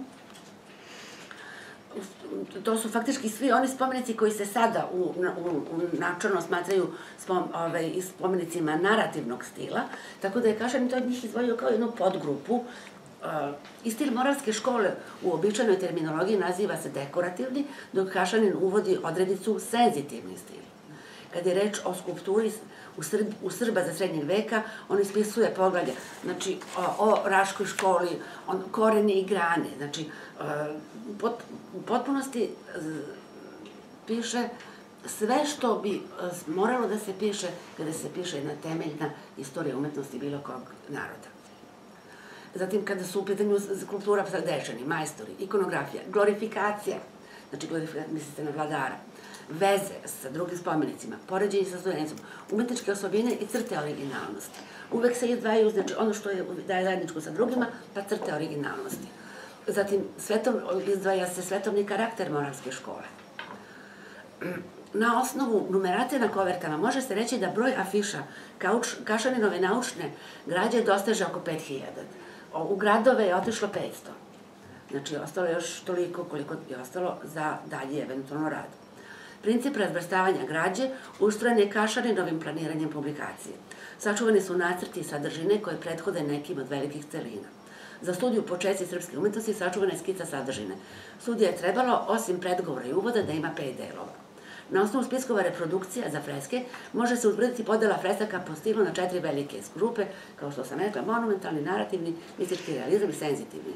To su faktički svi oni spomenici koji se sada načelno smatraju spomenicima narativnog stila, tako da je Gašanin to od njih izdvojio kao jednu podgrupu. I stil Moravske škole u običajnoj terminologiji naziva se dekorativni, dok Gašanin uvodi odrednicu senzitivni stil. Kad je reč o skulpturi u Srba za srednjeg veka, on ispisuje poglavlje, znači, o Raškoj školi, koreni i grane, znači, u potpunosti piše sve što bi moralo da se piše kada se piše jedna temeljna istorija umetnosti bilo kog naroda. Zatim, kada su u pitanju kultura sa Dečani, majstori, ikonografija, glorifikacija, znači, misli se na vladara, veze sa drugim spomenicima, poređenje sa Zdojencom, umetničke osobine i crte originalnosti. Uvek se izdvajaju, znači, ono što daje zajedničko sa drugima, pa crte originalnosti. Zatim, izdvaja se svetovni karakter Moravske škole. Na osnovu numerate na kovertama može se reći da broj afiša Gašaninove naučne građe dosteže oko 5000. U gradove je otišlo 500. Znači, ostalo je još toliko koliko je ostalo za dalje eventualno rad. Princip razvrstavanja građe ustrojen je Gašaninovim planiranjem publikacije. Sačuvani su nacrti i sadržine koje prethode nekim od velikih celina. Za studiju Počeci srpske umetnosti sačuvana je skica sadržine. Studija je trebalo, osim predgovora i uvoda, da ima 5 delova. Na osnovu spiskova reprodukcija za freske može se utvrditi podela fresaka po stilu na 4 velike grupe, kao što sam rekla, monumentalni, narativni, mistički realizam i senzitivni.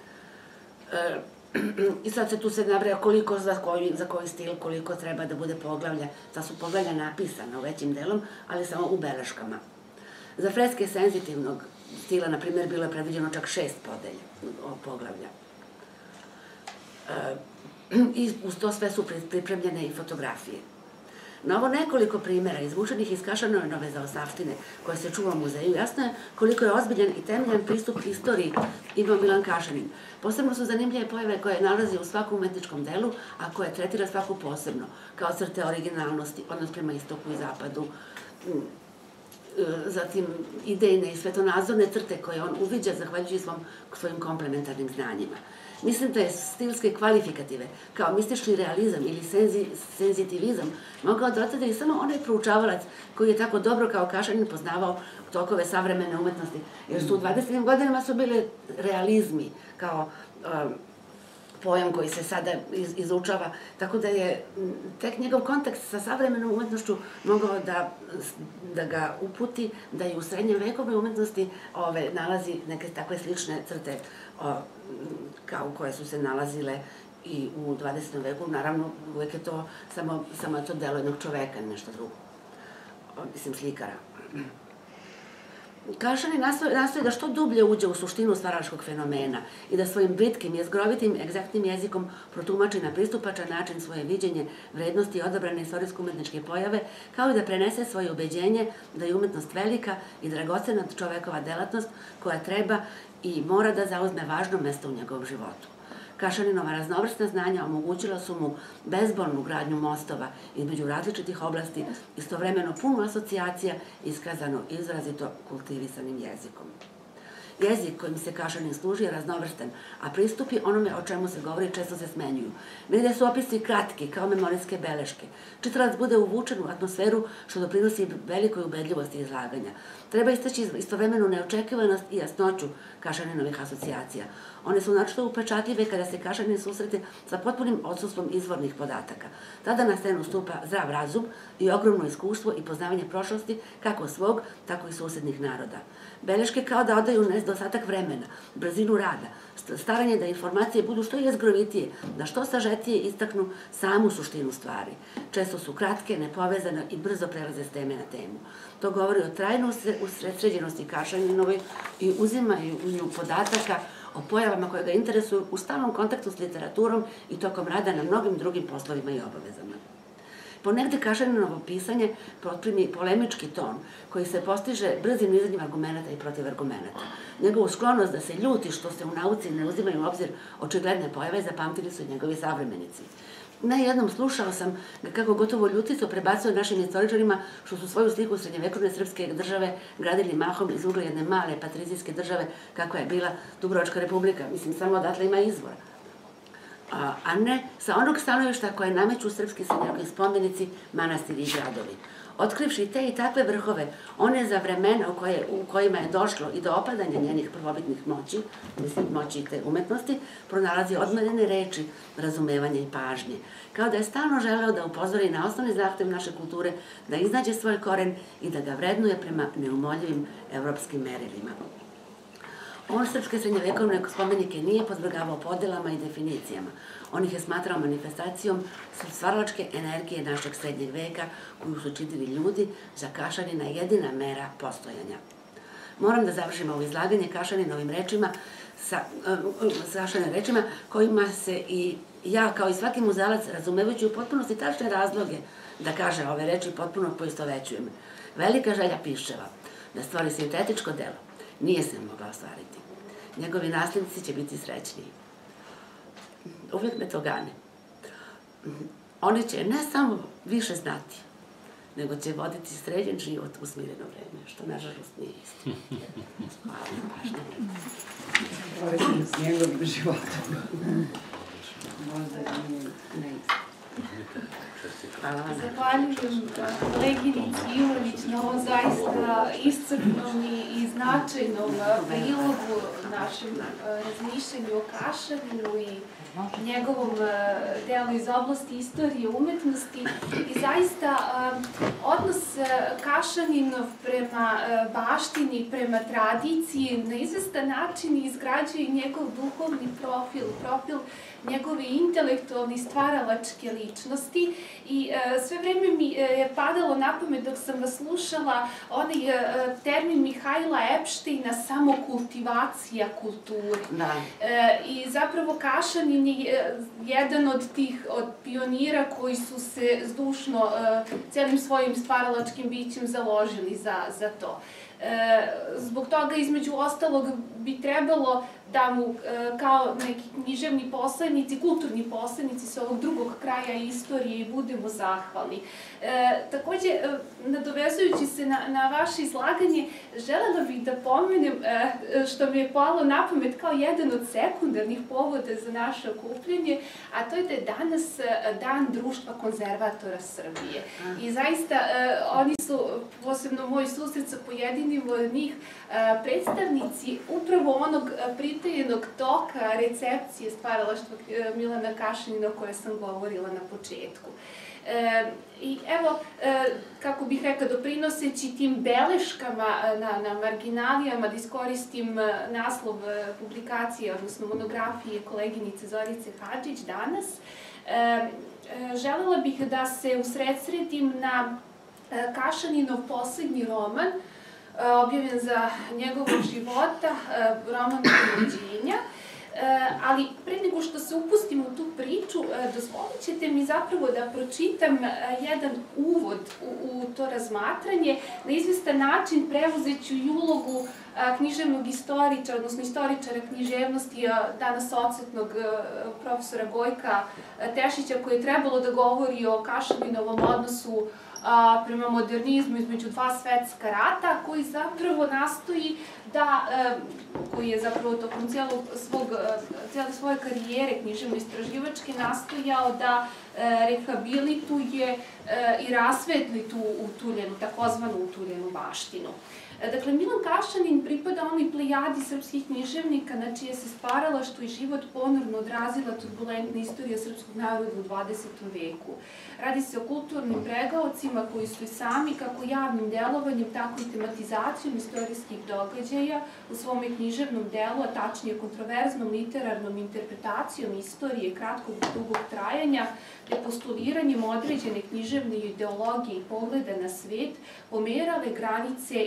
I sad se tu nabraja koliko za koji stil, koliko treba da bude poglavlja. Sad su poglavlja napisana u većim delom, ali samo u beleškama. Za freske senzitivnog stila, na primjer, bilo je predviđeno čak 6 poglavlja. I uz to sve su pripremljene i fotografije. Na ovo nekoliko primjera izvučenih iz Kašaninove zaostavštine koje se čuva u muzeju, jasno je koliko je ozbiljan i temeljan pristup istoriji imao Milan Kašanin. Posebno su zanimljive pojave koje nalazi u svakom umetničkom delu, a koje tretira svaku posebno, kao crte originalnosti, odnos prema istoku i zapadu, zatim idejne i svetonazorne crte koje on uviđa zahvaljujući svojim komplementarnim znanjima. Mislim da je stilske kvalifikative, kao mistični realizam ili senzitivizam, mogao dotada samo onaj proučavalac koji je tako dobro kao Kašanin poznavao tokove savremene umetnosti, jer su u 20. godinama su bile realizmi kao pojam koji se sada izučava, tako da je tek njegov kontakt sa savremenom umetnošću mogao da ga uputi da i u srednjevekovnoj umetnosti nalazi neke takve slične crte kao koje su se nalazile i u 20. veku. Naravno, uvek je to samo to delo jednog čoveka, nešto drugo. Mislim, slikara. Kašanin nastoji da što dublje uđe u suštinu stvaralačkog fenomena i da svojim britkim, jezgrovitim, egzaktnim jezikom protumači na pristupačan način svoje viđenje vrednosti i odabrane istorijsko-umetničke pojave, kao i da prenese svoje ubeđenje da je umetnost velika i dragocena čovekova delatnost koja treba i mora da zauzme važno mesto u njegovom životu. Kašaninova raznovrsna znanja omogućila su mu bezbolnu gradnju mostova između različitih oblasti, istovremeno puno asocijacija iskazano izrazito kultivisanim jezikom. Jezik kojim se Kašanin služi je raznovrstan, a pristupi onome o čemu se govori često se smenjuju. Negde su opisi kratki, kao memorijske beleške. Čitalac bude uvučen u atmosferu što doprinosi velikoj ubedljivosti izlaganja. Treba istaći istovremenu neočekivanost i jasnoću Kašaninovih asocijacija. One su načito upečatljive kada se Kašanin susrete sa potpunim odsustvom izvornih podataka. Tada na scenu stupa zdrav razum i ogromno iskustvo i poznavanje prošlosti kako svog, tako i susednih naroda. Beleške kao da odaju nedostatak vremena, brzinu rada, staranje da informacije budu što jezgrovitije, da što sažetije istaknu samu suštinu stvari. Često su kratke, nepovezane i brzo prelaze s teme na temu. To govori o trajnoj usredsređenosti Kašaninovoj i uzimanju podataka o pojavama koje ga interesuju u stalnom kontaktu s literaturom i tokom rada na mnogim drugim poslovima i obavezama. Ponegde Kašaninovo pisanje potprimi polemički ton koji se postiže brzim izradnjim argumenta i protivargumenata. Njegovu sklonost da se ljuti što se u nauci ne uzimaju u obzir očigledne pojave zapamtili su njegovi savremenici. Jednom slušao sam kako gotovo ljutico prebacuje našim istoričarima što su svoju sliku srednjevekovne srpske države gradili mahom iz ugla jedne male patrizijske države kakva je bila Dubrovačka republika. Mislim, samo odatle ima izvora. A ne sa onog stanovišta koje nameću srpski srednjovekovni spomenici, manastiri i gradovi. Otkrivši te i takve vrhove, one za vremena u kojima je došlo i do opadanja njenih prvobitnih moći, mislim moći te umetnosti, pronalazi odmerene reči, razumevanja i pažnje. Kao da je stalno želeo da upozori na osnovni zahtev naše kulture, da iznađe svoj koren i da ga vrednuje prema neumoljivim evropskim merilima. On srpske srednjevekovne spomenike nije podvrgavao podelama i definicijama. On ih je smatrao manifestacijom stvaralačke energije našeg srednjeg veka koju su činili ljudi za Kašanina jedina mera postojanja. Moram da završim ovo izlaganje Kašaninovim rečima, kojima se i ja kao i svaki muzealac razumevajući u potpunosti tačne razloge da kaže ove reči potpuno poistovećujem. Velika želja Piščeva da stvori sintetičko delo nije se mogla ostvariti. Njegovi naslednici će biti srećniji. Uvijek me to gane. Oni će ne samo više znati, nego će voditi sređen život u smireno vreme, što nažalost nije isto. Hvala na pažnje. Povećamo s njegovim životom. Možda ne isto. Hvala vam. Zahvaljujem koleginici Ivanić na ovom zaista iscrpnom i značajnom prilogu našem razmišljanju o Kašaninu i njegovom delu iz oblasti istorije umetnosti. I zaista odnos Kašaninov prema baštini, prema tradiciji na izvestan način izgrađuje njegov duhovni profil njegove intelektualne i stvaralačke ličnosti. umetnosti i sve vreme mi je padalo na pamet dok sam vas slušala onaj termin Mihajla Epšteina, samokultivacija kulture. I zapravo Kašanin je jedan od tih pionira koji su se zdušno celim svojim stvaralačkim bićem založili za to. Zbog toga, između ostalog, bi trebalo da mu kao neki književni poslanici, kulturni poslanici sa ovog drugog kraja istorije i budemo zahvalni. Takođe, nadovezujući se na vaše izlaganje, želela bih da pomenem što mi je palo na pamet kao jedan od sekundarnih povoda za naše okupljanje, a to je da je danas Dan društva konzervatora Srbije. I zaista, oni su, posebno moj susret sa pojedinim od njih, predstavnici upravo onog pritajenog toka recepcije stvaralaštva Milana Kašanina o kojoj sam govorila na početku. I evo, kako bih rekla, doprinoseći tim beleškama na marginalijama, da iskoristim naslov publikacije, odnosno monografije koleginice Zorice Hadžić danas, želela bih da se usredsredim na Kašaninov poslednji roman, objavljen za njegovog života, roman Rođenja. Ali pre nego što se upustim u tu priču, dozvolit ćete mi zapravo da pročitam jedan uvod u to razmatranje. Na izvestan način preuzeću i ulogu književnog istoričara, odnosno istoričara književnosti, danas odsutnog profesora Gojka Tešića, koji je trebalo da govori o Kašaninovom odnosu prema modernizmu između dva svetska rata, koji zapravo nastoji da, koji je zapravo tokom cijele svoje karijere književno-istraživačke nastojao da rehabilituje i rasvetli tu utuljenu, takozvanu utuljenu baštinu. Dakle, Milan Kašanin pripada onoj plejadi srpskih književnika na čije se stvaralaštvo i život ponovno odrazila turbulentna istorija srpskog naroda u 20. veku. Radi se o kulturnim pregaocima koji su i sami, kako javnim delovanjem, tako i tematizacijom istorijskih događaja u svome književnom delu, a tačnije kontroverznom literarnom interpretacijom istorije kratkog i dugog trajanja, te postuliranjem određene književne ideologije i pogleda na svet, pomerali granice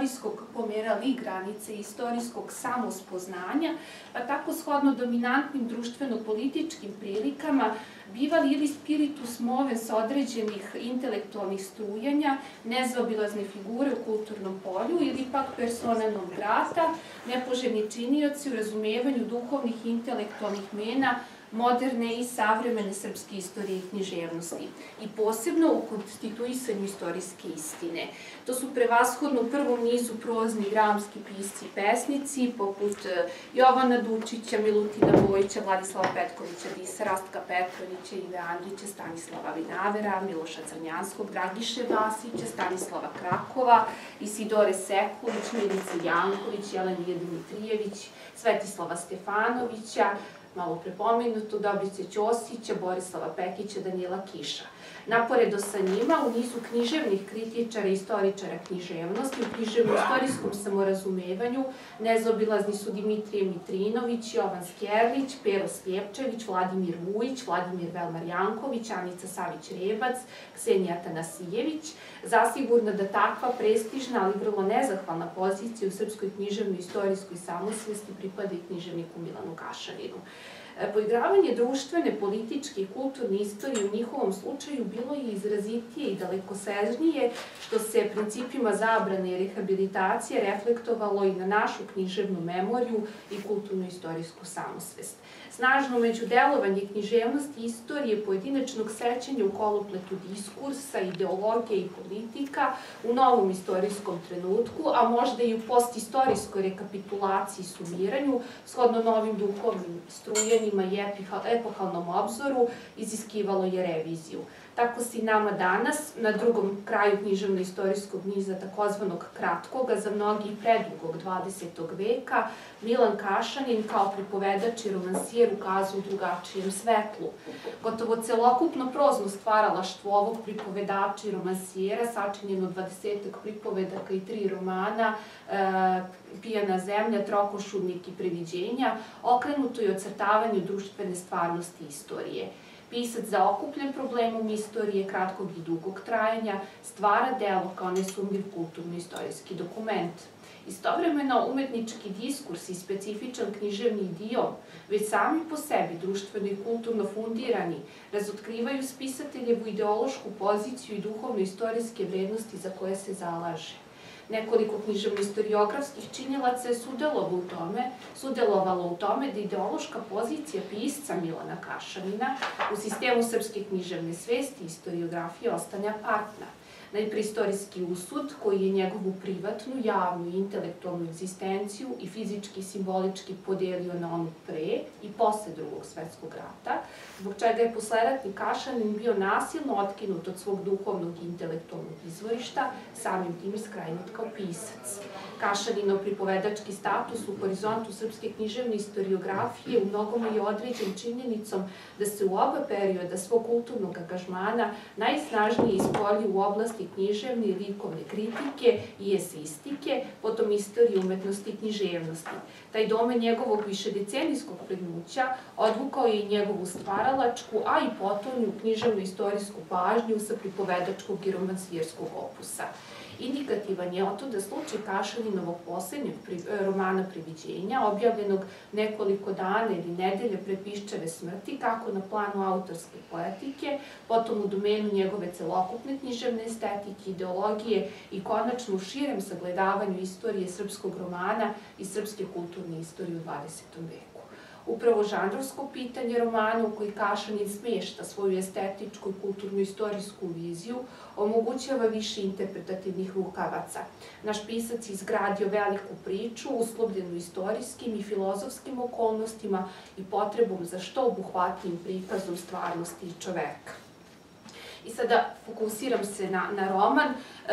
istorijskog samospoznanja, pa tako shodno dominantnim društveno-političkim prilikama bivali ili spiritus movens određenih intelektualnih strujanja, nezaobilazne figure u kulturnom polju ili pak persona non grata, nepoželjni činioci u razumevanju duhovnih i intelektualnih mena moderne i savremene srpske istorije i književnosti i posebno u konstituisanju istorijske istine. To su prevashodno u prvom nizu prozni i dramski pisci i pesnici, poput Jovana Dučića, Milutina Bojića, Vladislava Petkovića Disa, Rastka Petronića, Ive Andrića, Stanislava Vinavera, Miloša Crnjanskog, Dragiše Vasića, Stanislava Krakova, Isidore Sekulić, Milice Janković, Jelenije Dimitrijević, Svetislava Stefanovića, malo prepomenuto, Dobrice Ćosića, Borislava Pekića, Danila Kiša. Naporedo sa njima, u nizu književnih kritičara i istoričara književnosti, u književno-istorijskom samorazumevanju, nezaobilazni su Dimitrije Mitrinović, Jovan Skerlić, Pero Sljepčević, Vladimir Vujić, Vladimir Velmar Janković, Anica Savić-Rebac, Ksenija Tanasijević. Zasigurno da takva prestižna, ali vrlo nezahvalna pozicija u srpskoj književno-istorijskoj samosvesti pripada i književniku Milanu Kašaninu. Poigravanje društvene, političke i kulturne istorije u njihovom slučaju bilo je izrazitije i dalekosežnije, što se principima zabrane i rehabilitacije reflektovalo i na našu književnu memoriju i kulturno-istorijsku samosvest. Snažno međudelovanje književnosti i istorije pojedinačnog sećanja u kolopletu diskursa, ideologije i politika u novom istorijskom trenutku, a možda i u postistorijskoj rekapitulaciji i sumiranju, shodno novim duhovnim strujenjima i epohalnom obzoru, iziskivalo je reviziju. Tako se i nama danas, na drugom kraju književno-istorijskog niza takozvanog kratkoga, za mnogi i predugog 20. veka, Milan Kašanin kao pripovedač i romansijer ukazuje u drugačijem svetlu. Gotovo celokupno prozno stvaralaštvo ovog pripovedača i romansijera, sačinjeno 20-ak pripovedaka i 3 romana, Pijana zemlja, Trokošudnik i Previđenja, okrenuto je ocrtavanju društvene stvarnosti istorije. Pisac zaokupljen problemom istorije kratkog i dugog trajanja stvara delo kao nesumnjiv kulturno-istorijski dokument. Istovremeno, umetnički diskurs i specifičan književni idiom, već sami po sebi društveno i kulturno fundirani, razotkrivaju spisateljevu ideološku poziciju i duhovno-istorijske vrednosti za koje se zalaže. Nekoliko književno-istoriografskih činilaca je sudelovalo u tome da ideološka pozicija pisca Milana Kašanina u sistemu srpske književne svesti i istoriografije ostane apartna. Najpre istorijski usud, koji je njegovu privatnu, javnu i intelektualnu egzistenciju i fizički i simbolički podelio na onu pre i posle Drugog svetskog rata, zbog čega je posleratni Kašanin bio nasilno otkinut od svog duhovnog i intelektualnog izvorišta, samim tim iskrajnut kao pisac. Kašaninov pripovedački status u horizontu srpske književne istoriografije u mnogome je određen činjenicom da se u oba perioda svog kulturnog angažmana najsnažnije ispolji u oblasti književne i likovne kritike i eseistike, potom istorije umetnosti i književnosti. Taj domen njegovog višedecenijskog pregnuća odvukao je i njegovu stvaralačku, a i potonju književno-istorijsku pažnju sa pripovedačkog i romansierskog opusa. Indikativan je otuda slučaj Kašaninovog poslednjeg romana Priviđenja, objavljenog nekoliko dana ili nedelje pre Piščeve smrti, kako na planu autorske poetike, potom u domenu njegove celokupne književne estetike, ideologije i konačno u širem sagledavanju istorije srpskog romana i srpske kulturne istorije u 20. veku. Upravo žanrovsko pitanje romana u koji Kašanin smešta svoju estetičku i kulturno-istorijsku viziju omogućava više interpretativnih rukavaca. Naš pisac je izgradio veliku priču, uslovljenu istorijskim i filozofskim okolnostima i potrebom za što obuhvatnijim prikazom stvarnosti i čoveka. I sada fokusiram se na roman.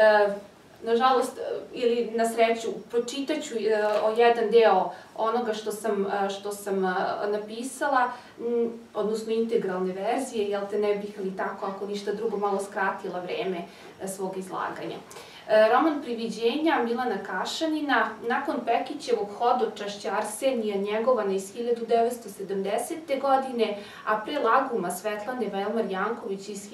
Nažalost, ili na sreću, pročitaću jedan deo onoga što sam napisala, odnosno integralne verzije, jel te ne bih li tako, ako ništa drugo, malo skratila vreme svog izlaganja. Roman Priviđenja Milana Kašanina, nakon Pekićevog hodočašća Arsenija Njegovana iz 1970. godine, a pre Laguma Svetlane Velmar Janković iz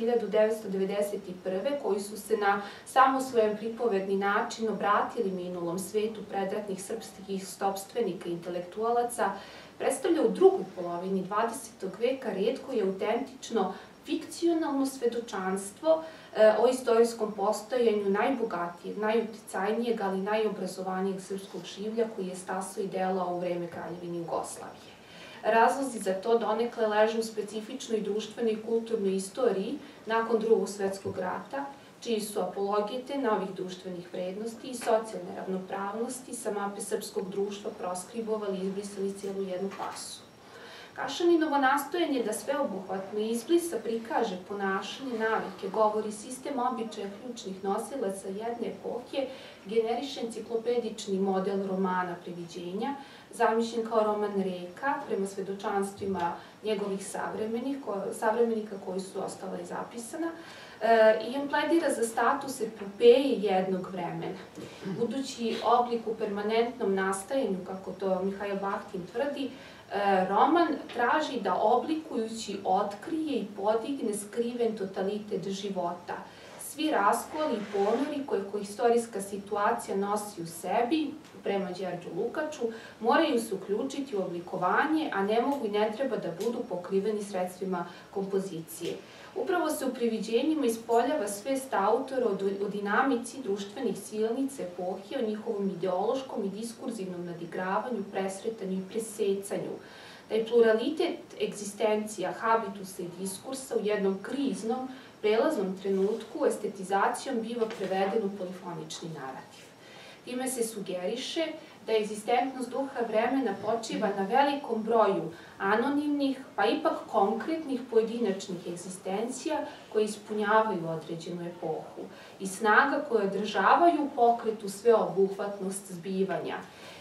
1991. koji su se na samosvojen pripovedni način obratili minulom svetu predratnih srpskih sopstvenika i intelektualaca, predstavlja u drugoj polovini 20. veka retko i autentično fikcionalno svedočanstvo o istorijskom postojanju najbogatijeg, najuticajnijeg, ali najobrazovanijeg srpskog življa koji je stasao i delao u vreme Kraljevine Jugoslavije. Razlozi za to donekle leže u specifičnoj društvenoj i kulturnoj istoriji nakon Drugog svetskog rata, čiji su apologete novih društvenih vrednosti i socijalne ravnopravnosti sa mape srpskog društva proskribovali i izbrisali cijelu jednu klasu. Kašaninovo nastojanje da sveobuhvatno izblisa prikaže ponašanje, navike, govori, sistem običaja ključnih nosilaca jedne epohe, generiše enciklopedični model romana Priviđenja, zamišljen kao roman reka, prema svedočanstvima njegovih savremenika koji su ostala i zapisana, i on pledira za status epopeje jednog vremena. Budući oblik u permanentnom nastajanju, kako to Mihajl Bahtin tvrdi, roman traži da oblikujući otkrije i podigne skriven totalitet života. Svi raskoli i ponori koje istorijska situacija nosi u sebi, prema Đerđu Lukaču, moraju se uključiti u oblikovanje, a ne mogu i ne treba da budu pokriveni sredstvima kompozicije. Upravo se u Priviđenjima ispoljava svest autora o dinamici društvenih silnica epohe, o njihovom ideološkom i diskurzivnom nadigravanju, presretanju i presecanju. Taj pluralitet egzistencija, habitusa i diskursa u jednom kriznom, prelaznom trenutku estetizacijom biva preveden u polifonični narativ. Time se sugeriše da egzistentnost duha vremena počiva na velikom broju anonimnih, pa ipak konkretnih pojedinačnih egzistencija koje ispunjavaju određenu epohu i snaga koje održavaju pokretu sveobuhvatnost zbivanja.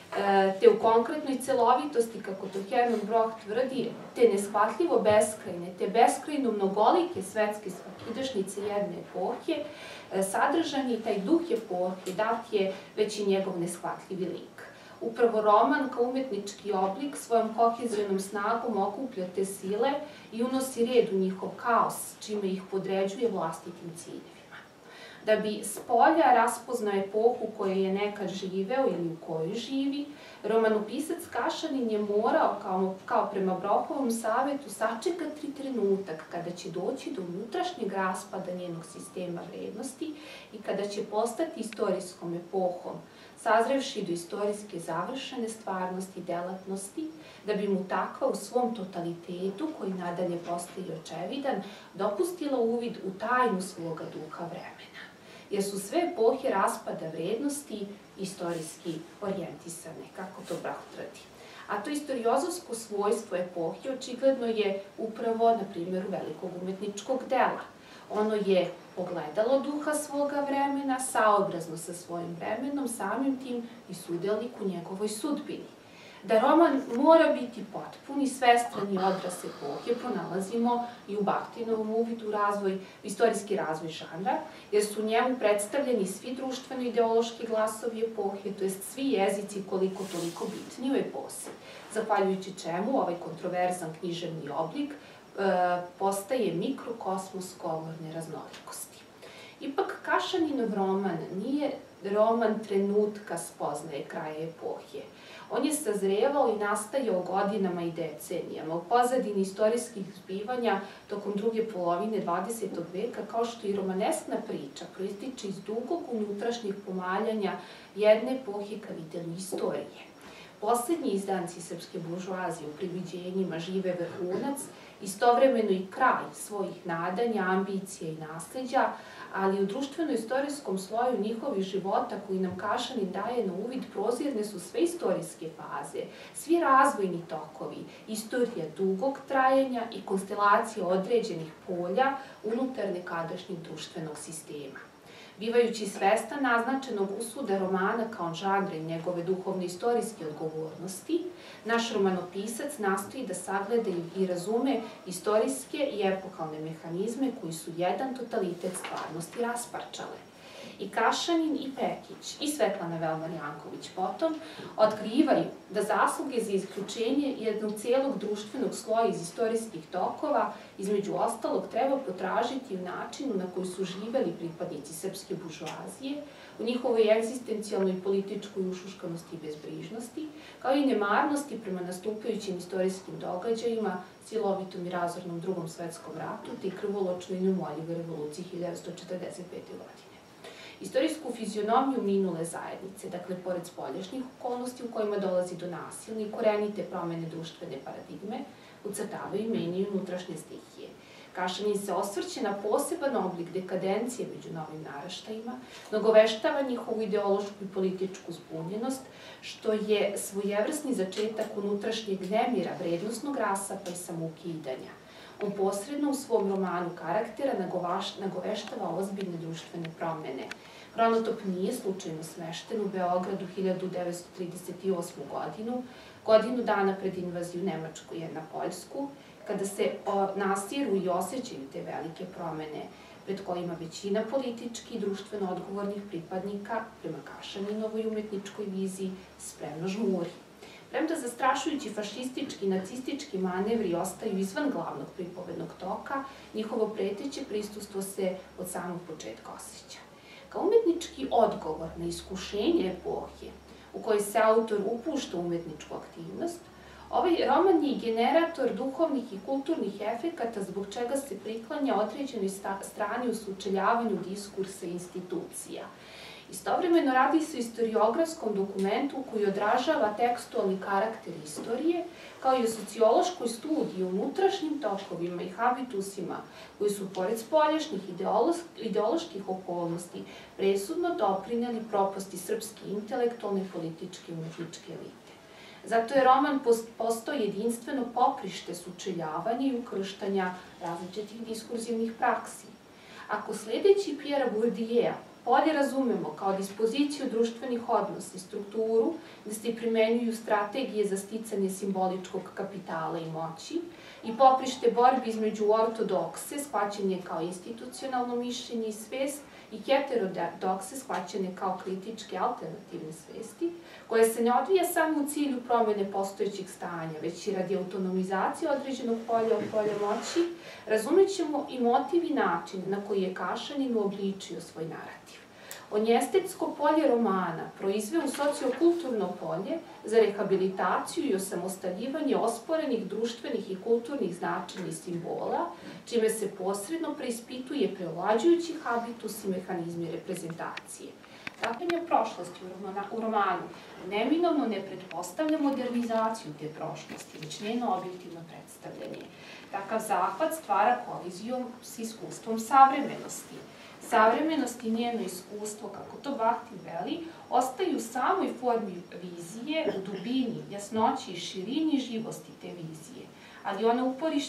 Te u konkretnoj celovitosti, kako to Herman Broch tvrdi, te neshvatljivo beskrajne, te beskrajno mnogolike svetske svakidašnjice jedne epohe, sadržan je taj duh epohe, dat je već i njegov neshvatljivi lik. Upravo roman kao umetnički oblik svojom kohezionom snagom okuplja te sile i unosi red u njihov kaos, čime ih podređuje vlastitim ciljevima. Da bi s polja raspoznao epohu koja je nekad živeo ili u kojoj živi, romanopisac Kašanin je morao, kao prema Brohovom savetu, sačekati trenutak kada će doći do unutrašnjeg raspada njenog sistema vrednosti i kada će postati istorijskom epohom, sazrevši do istorijske završene stvarnosti i delatnosti, da bi mu takva u svom totalitetu, koji nadalje postaje očevidan, dopustila uvid u tajnu svoga duha vremena. Jer su sve epohe raspada vrednosti istorijski orijentisane, kako to Broh tvrdi. A to istoriozovsko svojstvo epohe očigledno je upravo na primjeru velikog umetničkog dela. Ono je ogledalo duha svoga vremena, saobrazno sa svojim vremenom, samim tim i sudelik u njegovoj sudbini. Da roman mora biti potpun i svestran i odraz epohe pronalazimo i u Bahtinovom uvidu u istorijski razvoj žanra, jer su u njemu predstavljeni svi društveno-ideološki glasovi epohe, to jest svi jezici koliko toliko bitni u eposi, zahvaljujući čemu ovaj kontroverzan književni oblik postaje mikrokosmos kolorne raznolikosti. Ipak, Kašaninov roman nije roman trenutka spoznaje kraja epohe. On je sazrevao i nastajao godinama i decenijama u pozadini istorijskih zbivanja tokom druge polovine 20. veka, kao što i romaneskna priča proističe iz dugog unutrašnjeg pomaljanja jedne epohe ka videlu istorije. Poslednji izdanci srpske buržoazije u priviđenjima žive vrhunac, istovremeno i kraj svojih nadanja, ambicija i nasleđa, ali u društveno-istorijskom sloju njihovih života koji nam Kašanin daje na uvid prozirne su sve istorijske faze, svi razvojni tokovi, istorija dugog trajanja i konstelacija određenih polja unutar nekadašnjeg društvenog sistema. Bivajući svestan naznačenog usuda romana kao žanra i njegove duhovno-istorijske odgovornosti, naš romanopisac nastoji da sagleda i razume istorijske i epohalne mehanizme koji su jedan totalitet stvarnosti rasparčale. I Kašanin i Pekić i Svetlana Velmar-Janković potom otkrivaju da zasluge za isključenje jednog cijelog društvenog sloja iz istorijskih tokova između ostalog treba potražiti u načinu na koji su živeli pripadnici srpske buržoazije, u njihovoj egzistencijalnoj političkoj ušuškanosti i bezbrižnosti, kao i nemarnosti prema nastupajućim istorijskim događajima, silovitom i razornom Drugom svetskom ratu te krvoločnoj i neumoljivoj revoluciji 1945. godine. Istorijsku fizionomiju minule zajednice, dakle, pored spoljašnjih okolnosti u kojima dolazi do nasilne i korenite promene društvene paradigme, ucrtavaju i menjaju unutrašnje stihije. Kašanin se osvrće na poseban oblik dekadencije među novim naraštajima, nagoveštava njihovu ideološku i političku zbunjenost, što je svojevrsni začetak unutrašnjeg nemira, vrednosnog rasapa i samoukidanja. On posredno u svom romanu Karaktera nagoveštava ozbiljne društvene promene. Hronotop nije slučajno smešten u Beogradu 1938. godinu dana pred invaziju Nemačku na Poljsku, kada se nasiru i osjećaju te velike promene, pred kojima većina politički i društveno odgovornih pripadnika, prema Kašaninovoj umetničkoj viziji, spremno žmuri. Premda zastrašujući fašistički i nacistički manevri ostaju izvan glavnog pripovednog toka, njihovo preteće prisustvo se od samog početka osjeća. Kao umetnički odgovor na iskušenje epohe u kojoj se autor upušta u umetničku aktivnost, ovaj roman je generator duhovnih i kulturnih efekata zbog čega se priklanja određenoj strani u sučeljavanju diskursa i institucija. Istovremeno radi se o istoriografskom dokumentu koji odražava tekstualni karakter istorije, kao i o sociološkoj studiji o unutrašnjim tokovima i habitusima koji su, pored spoljašnjih ideoloških okolnosti, presudno doprineli propasti srpske intelektualne, političke i umetničke elite. Zato je roman postao jedinstveno poprište sučeljavanja i ukrštanja različitih diskurzivnih praksi. Ako sledeći Pjera Bourdieu'a bolje razumemo kao dispoziciju društvenih odnosa i strukturu, gde se primenjuju strategije za sticanje simboličkog kapitala i moći i poprište borbi između ortodokse, shvaćanje kao institucionalno mišljenje i svest, i heterodokse shvaćene kao kritičke alternativne svesti, koja se ne odvija samo u cilju promene postojećeg stanja, već i radi autonomizacije određenog polja od polja moći, razumećemo i motiv i način na koji je Kašanin uobličio svoj narativ. On je estetsko polje romana proizveo sociokulturno polje za rehabilitaciju i osamostaljivanje osporenih društvenih i kulturnih značenja i simbola, čime se posredno preispituje preovlađujući habitus i mehanizmi reprezentacije. Tapanje prošlosti u romanu neminovno ne pretpostavlja modernizaciju te prošlosti, već njeno objektivno predstavljanje. Takav zahvat stvara kolizijom s iskustvom savremenosti. Savremenost i njeno iskustvo, kako to Bahtin veli, ostaju u samoj formi vizije, u dubini, jasnoći i širini živosti te vizije. Ali ona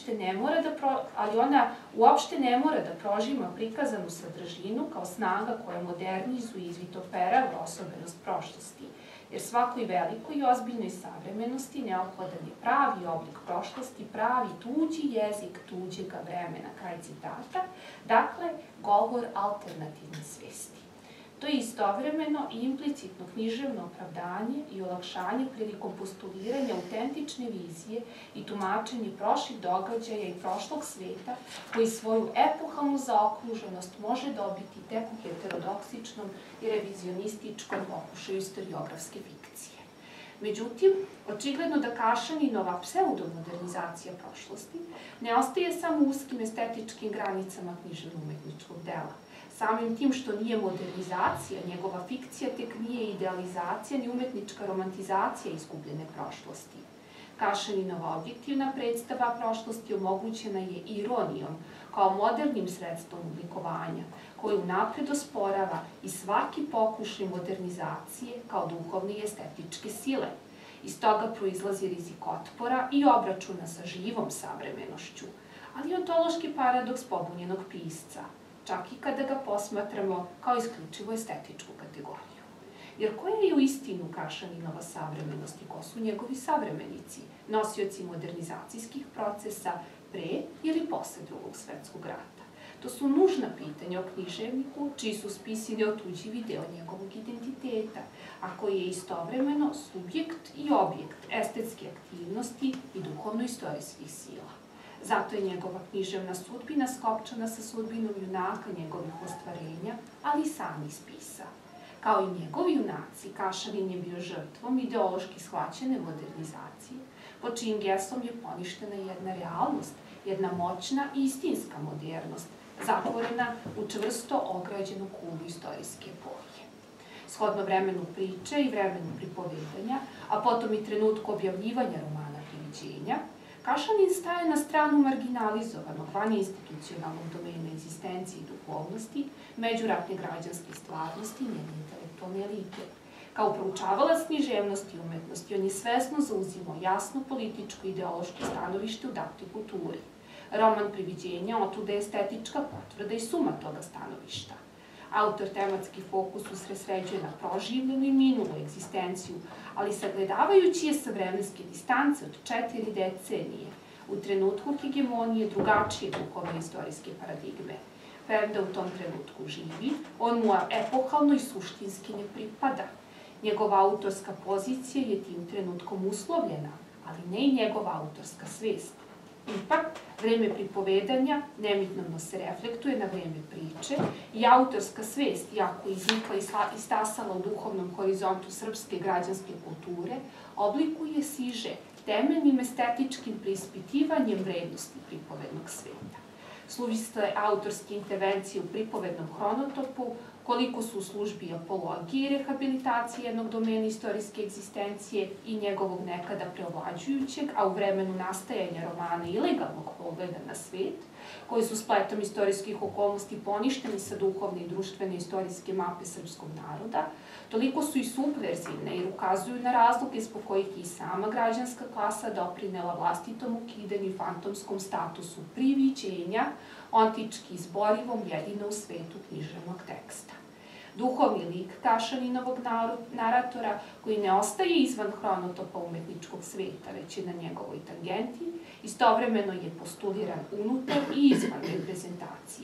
uopšte ne mora da prožima prikazanu sadržinu kao snaga koja modernizuje i izvitoperava osobenost prošlosti. Jer svakoj velikoj i ozbiljnoj savremenosti neophodan je pravi oblik prošlosti, pravi tuđi jezik tuđega vremena, kraj citata, dakle, govor alternativne svesti. To je istovremeno i implicitno književno opravdanje i olakšanje prilikom postuliranja autentične vizije i tumačenje prošlih događaja i prošlog sveta, koji svoju epohalnu zaokruženost može dobiti tek u heterodoksičnom i revizionističkom pokušaju istoriografske fikcije. Međutim, očigledno da Kašaninova pseudomodernizacija prošlosti ne ostaje samo u uskim estetičkim granicama književno-umetničkog dela. Samim tim što nije modernizacija, njegova fikcija tek nije idealizacija ni umetnička romantizacija izgubljene prošlosti. Kašaninova objektivna predstava prošlosti omogućena je ironijom, kao modernim sredstvom oblikovanja, koju napred osporava i svaki pokušaj modernizacije kao duhovne i estetičke sile. Iz toga proizlazi rizik otpora i obračuna sa živom savremenošću, ali i ontološki paradoks pobunjenog pisca, čak i kada ga posmatramo kao isključivo estetičku kategoriju. Jer koja je u istinu Kašaninova savremenost i ko su njegovi savremenici, nosioci modernizacijskih procesa pre ili posle Drugog svetskog rata? To su nužna pitanja o književniku, čiji su spisi neotuđivi deo njegovog identiteta, a koji je istovremeno subjekt i objekt estetske aktivnosti i duhovno-istorijskih sila. Zato je njegova književna sudbina skopčana sa sudbinom junaka njegovih ostvarenja, ali i samih spisa. Kao i njegovi junaci, Kašanin je bio žrtvom ideološki shvaćene modernizacije, po čijim geslom je poništena jedna realnost, jedna moćna i istinska modernost, zatvorena u čvrsto ograđenu kulu istorijske epohe. Shodno vremenu priče i vremenu pripovedanja, a potom i trenutku objavljivanja romana Priviđenja, Kašanin staje na stranu marginalizovanog, vaninstitucionalnog domena egzistencije i duhovnosti, međuratne građanske stvarnosti i njene intelektualne elite. Kao proučavalac književnosti i umetnosti, on je svesno zauzimao jasno političko i ideološko stanovište u datoj kulturi. Roman Priviđenja otuda je estetička potvrda i suma toga stanovišta. Autor tematski fokus usredsređuje na proživljenu i minulu egzistenciju, ali sagledavajući je sa vremenske distance od 4 decenije, u trenutku hegemonije drugačije duhovne istorijske paradigme. Premda u tom trenutku živi, on mu epohalno i suštinski ne pripada. Njegova autorska pozicija je tim trenutkom uslovljena, ali ne i njegova autorska svest. Ipak, vreme pripovedanja neminovno se reflektuje na vreme priče i autorska svest, iako je iznikla i stasala u duhovnom horizontu srpske građanske kulture, oblikuje siže temeljnim estetičkim preispitivanjem vrednosti pripovednog sveta. Služiste autorske intervencije u pripovednom hronotopu, koliko su u službi apologije i rehabilitacije jednog domena istorijske egzistencije i njegovog nekada preovlađujućeg, a u vremenu nastajanja romana ilegalnog pogleda na svet, koji su spletom istorijskih okolnosti poništeni sa duhovne i društvene istorijske mape srpskog naroda, toliko su i subverzivne jer ukazuju na razloge zbog kojih je i sama građanska klasa doprinela vlastitom ukidanju i fantomskom statusu priviđenja, antički izborivom jedino u svetu književnog teksta. Duhovni lik Kašaninovog naratora, koji ne ostaje izvan hronotopa umetničkog sveta, već je na njegovoj tangenti, istovremeno je postuliran unutar i izvan reprezentacije.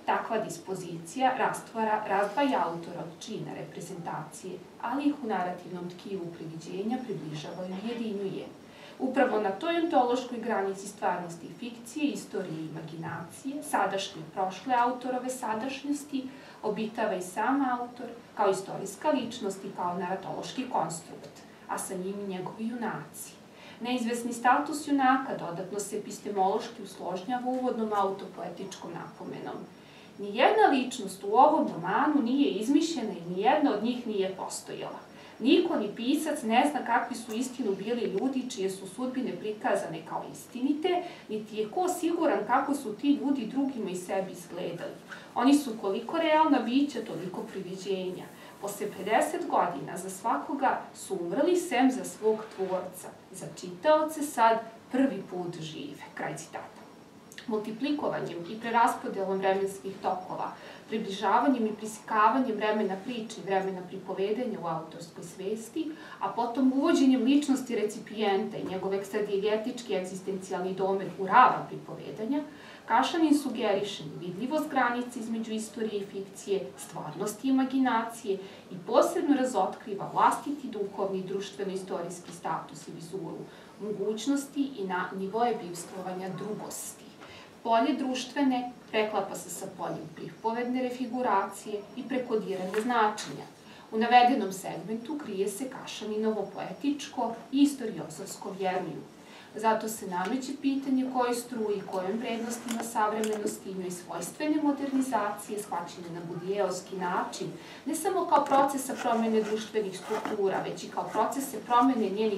Takva dispozicija razdvaja autora od čina reprezentacije, ali ih u narativnom tkivu priviđenja približava i ujedinjuje. Upravo na toj ontološkoj granici stvarnosti i fikcije, istorije i imaginacije, sadašnje i prošle autorove sadašnjosti, obitava i sam autor kao istorijska ličnost i kao naratološki konstrukt, a sa njim i njegovi junaci. Neizvesni status junaka dodatno se epistemološki usložnjava uvodnom autopoetičkom napomenom. Nijedna ličnost u ovom romanu nije izmišljena i nijedna od njih nije postojala. Niko ni pisac ne zna kakvi su istinu bili ljudi čije su sudbine prikazane kao istinite, niti je ko siguran kako su ti ljudi drugima i sebi izgledali. Oni su koliko realna bića, toliko priviđenja. Posle 50 godina za svakoga su umrli sem za svog tvorca. Za čitaoce sad prvi put žive. Kraj citata. Multiplikovanjem i preraspodelom vremenskih tokova, približavanjem i prisikavanjem vremena priče i vremena pripovedanja u autorskoj svesti, a potom uvođenjem ličnosti recipijenta i njegov ekstradigetički egzistencijalni domen u ravan pripovedanja, Kašanin sugeriše vidljivost granice između istorije i fikcije, stvarnosti i imaginacije i posebno razotkriva vlastiti duhovni i društveno-istorijski status i vizuru, mogućnosti i nivoje bivstvovanja drugosti. Polje društvene preklapa se sa poljem pripovedne refiguracije i prekodiranje značenja. U navedenom segmentu krije se Kašaninovo poetičko i istoriozorsko vjeruju. Zato se nameće pitanje kojoj struji, kojom vrednostima savremenosti i njoj svojstvene modernizacije shvaćene na budijeovski način, ne samo kao procesa promjene društvenih struktura, već i kao procese promjene njenih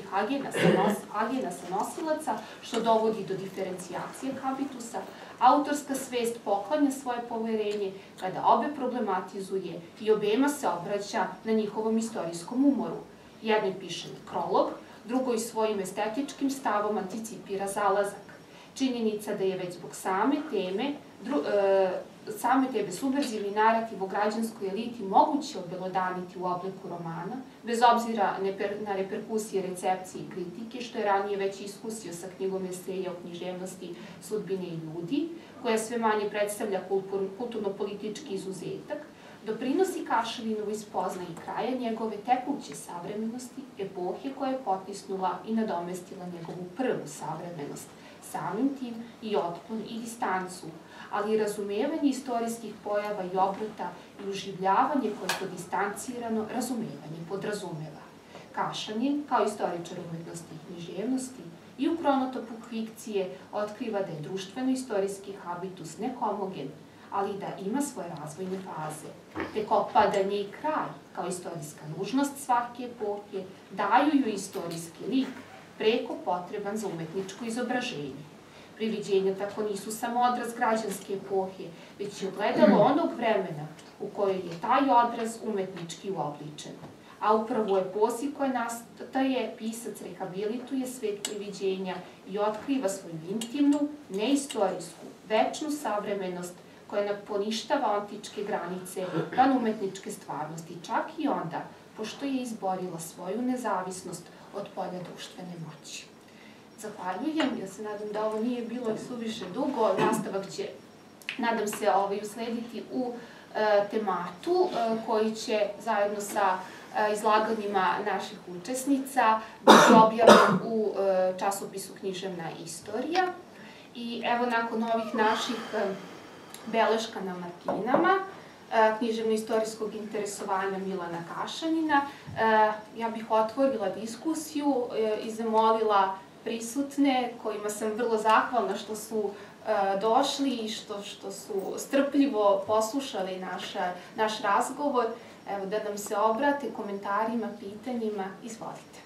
agenasa nosilaca, što dovodi do diferencijacije habitusa, autorska svest poklanja svoje poverenje kada obe problematizuje i obema se obraća na njihovom istorijskom umoru. Jednoj piše nekrolog, drugoj svojim estetičkim stavom anticipira zalazak. Činjenica da je već zbog same teme subverzivni narativ o građanskoj eliti moguće obelodaniti u obliku romana, bez obzira na reperkusije, recepcije i kritike, što je ranije već iskusio sa knjigom eseja o književnosti sudbine i ljudi, koja sve manje predstavlja kulturno-politički izuzetak, doprinosi Kašaninovoj spoznaji kraja njegove tekuće savremenosti, epohe koja je potisnula i nadomestila njegovu prvu savremenost, samim tim i otklon i distancu, ali i razumevanje istorijskih pojava i obrata i uživljavanje koje to distancirano razumevanje podrazumeva. Kašanin, kao istoričar umetnosti i književnosti, i u kronotopu fikcije otkriva da je društveno-istorijski habitus nehomogen, ali da ima svoje razvojne faze. Tek opadanje i kraj, kao istorijska nužnost svake epohe, daju ju istorijski lik, preko potreban za umetničko izobraženje. Priviđenja tako nisu samo odraz građanske epohe, već i ogledalo onog vremena u kojoj je taj odraz umetnički uobličen. A upravo u eposi koja nastaje, pisac rehabilituje svet priviđenja i otkriva svoju intimnu, neistorijsku, večnu savremenost koja poništava antičke granice van umetničke stvarnosti, čak i onda, pošto je izborila svoju nezavisnost od polja društvene moći. Zahvaljujem, ja se nadam da ovo nije bilo suviše dugo, nastavak će, nadam se, uslediti u tematu koji će zajedno sa izlaganjima naših učesnica biti objavljen u časopisu Književna istorija. I evo, nakon ovih naših beleška na marginama, književno-istorijskog interesovanja Milana Kašanina, ja bih otvorila diskusiju i zamolila prisutne, kojima sam vrlo zahvalna što su došli i što su strpljivo poslušali naš razgovor, evo, da nam se obrate komentarima, pitanjima. Izvolite.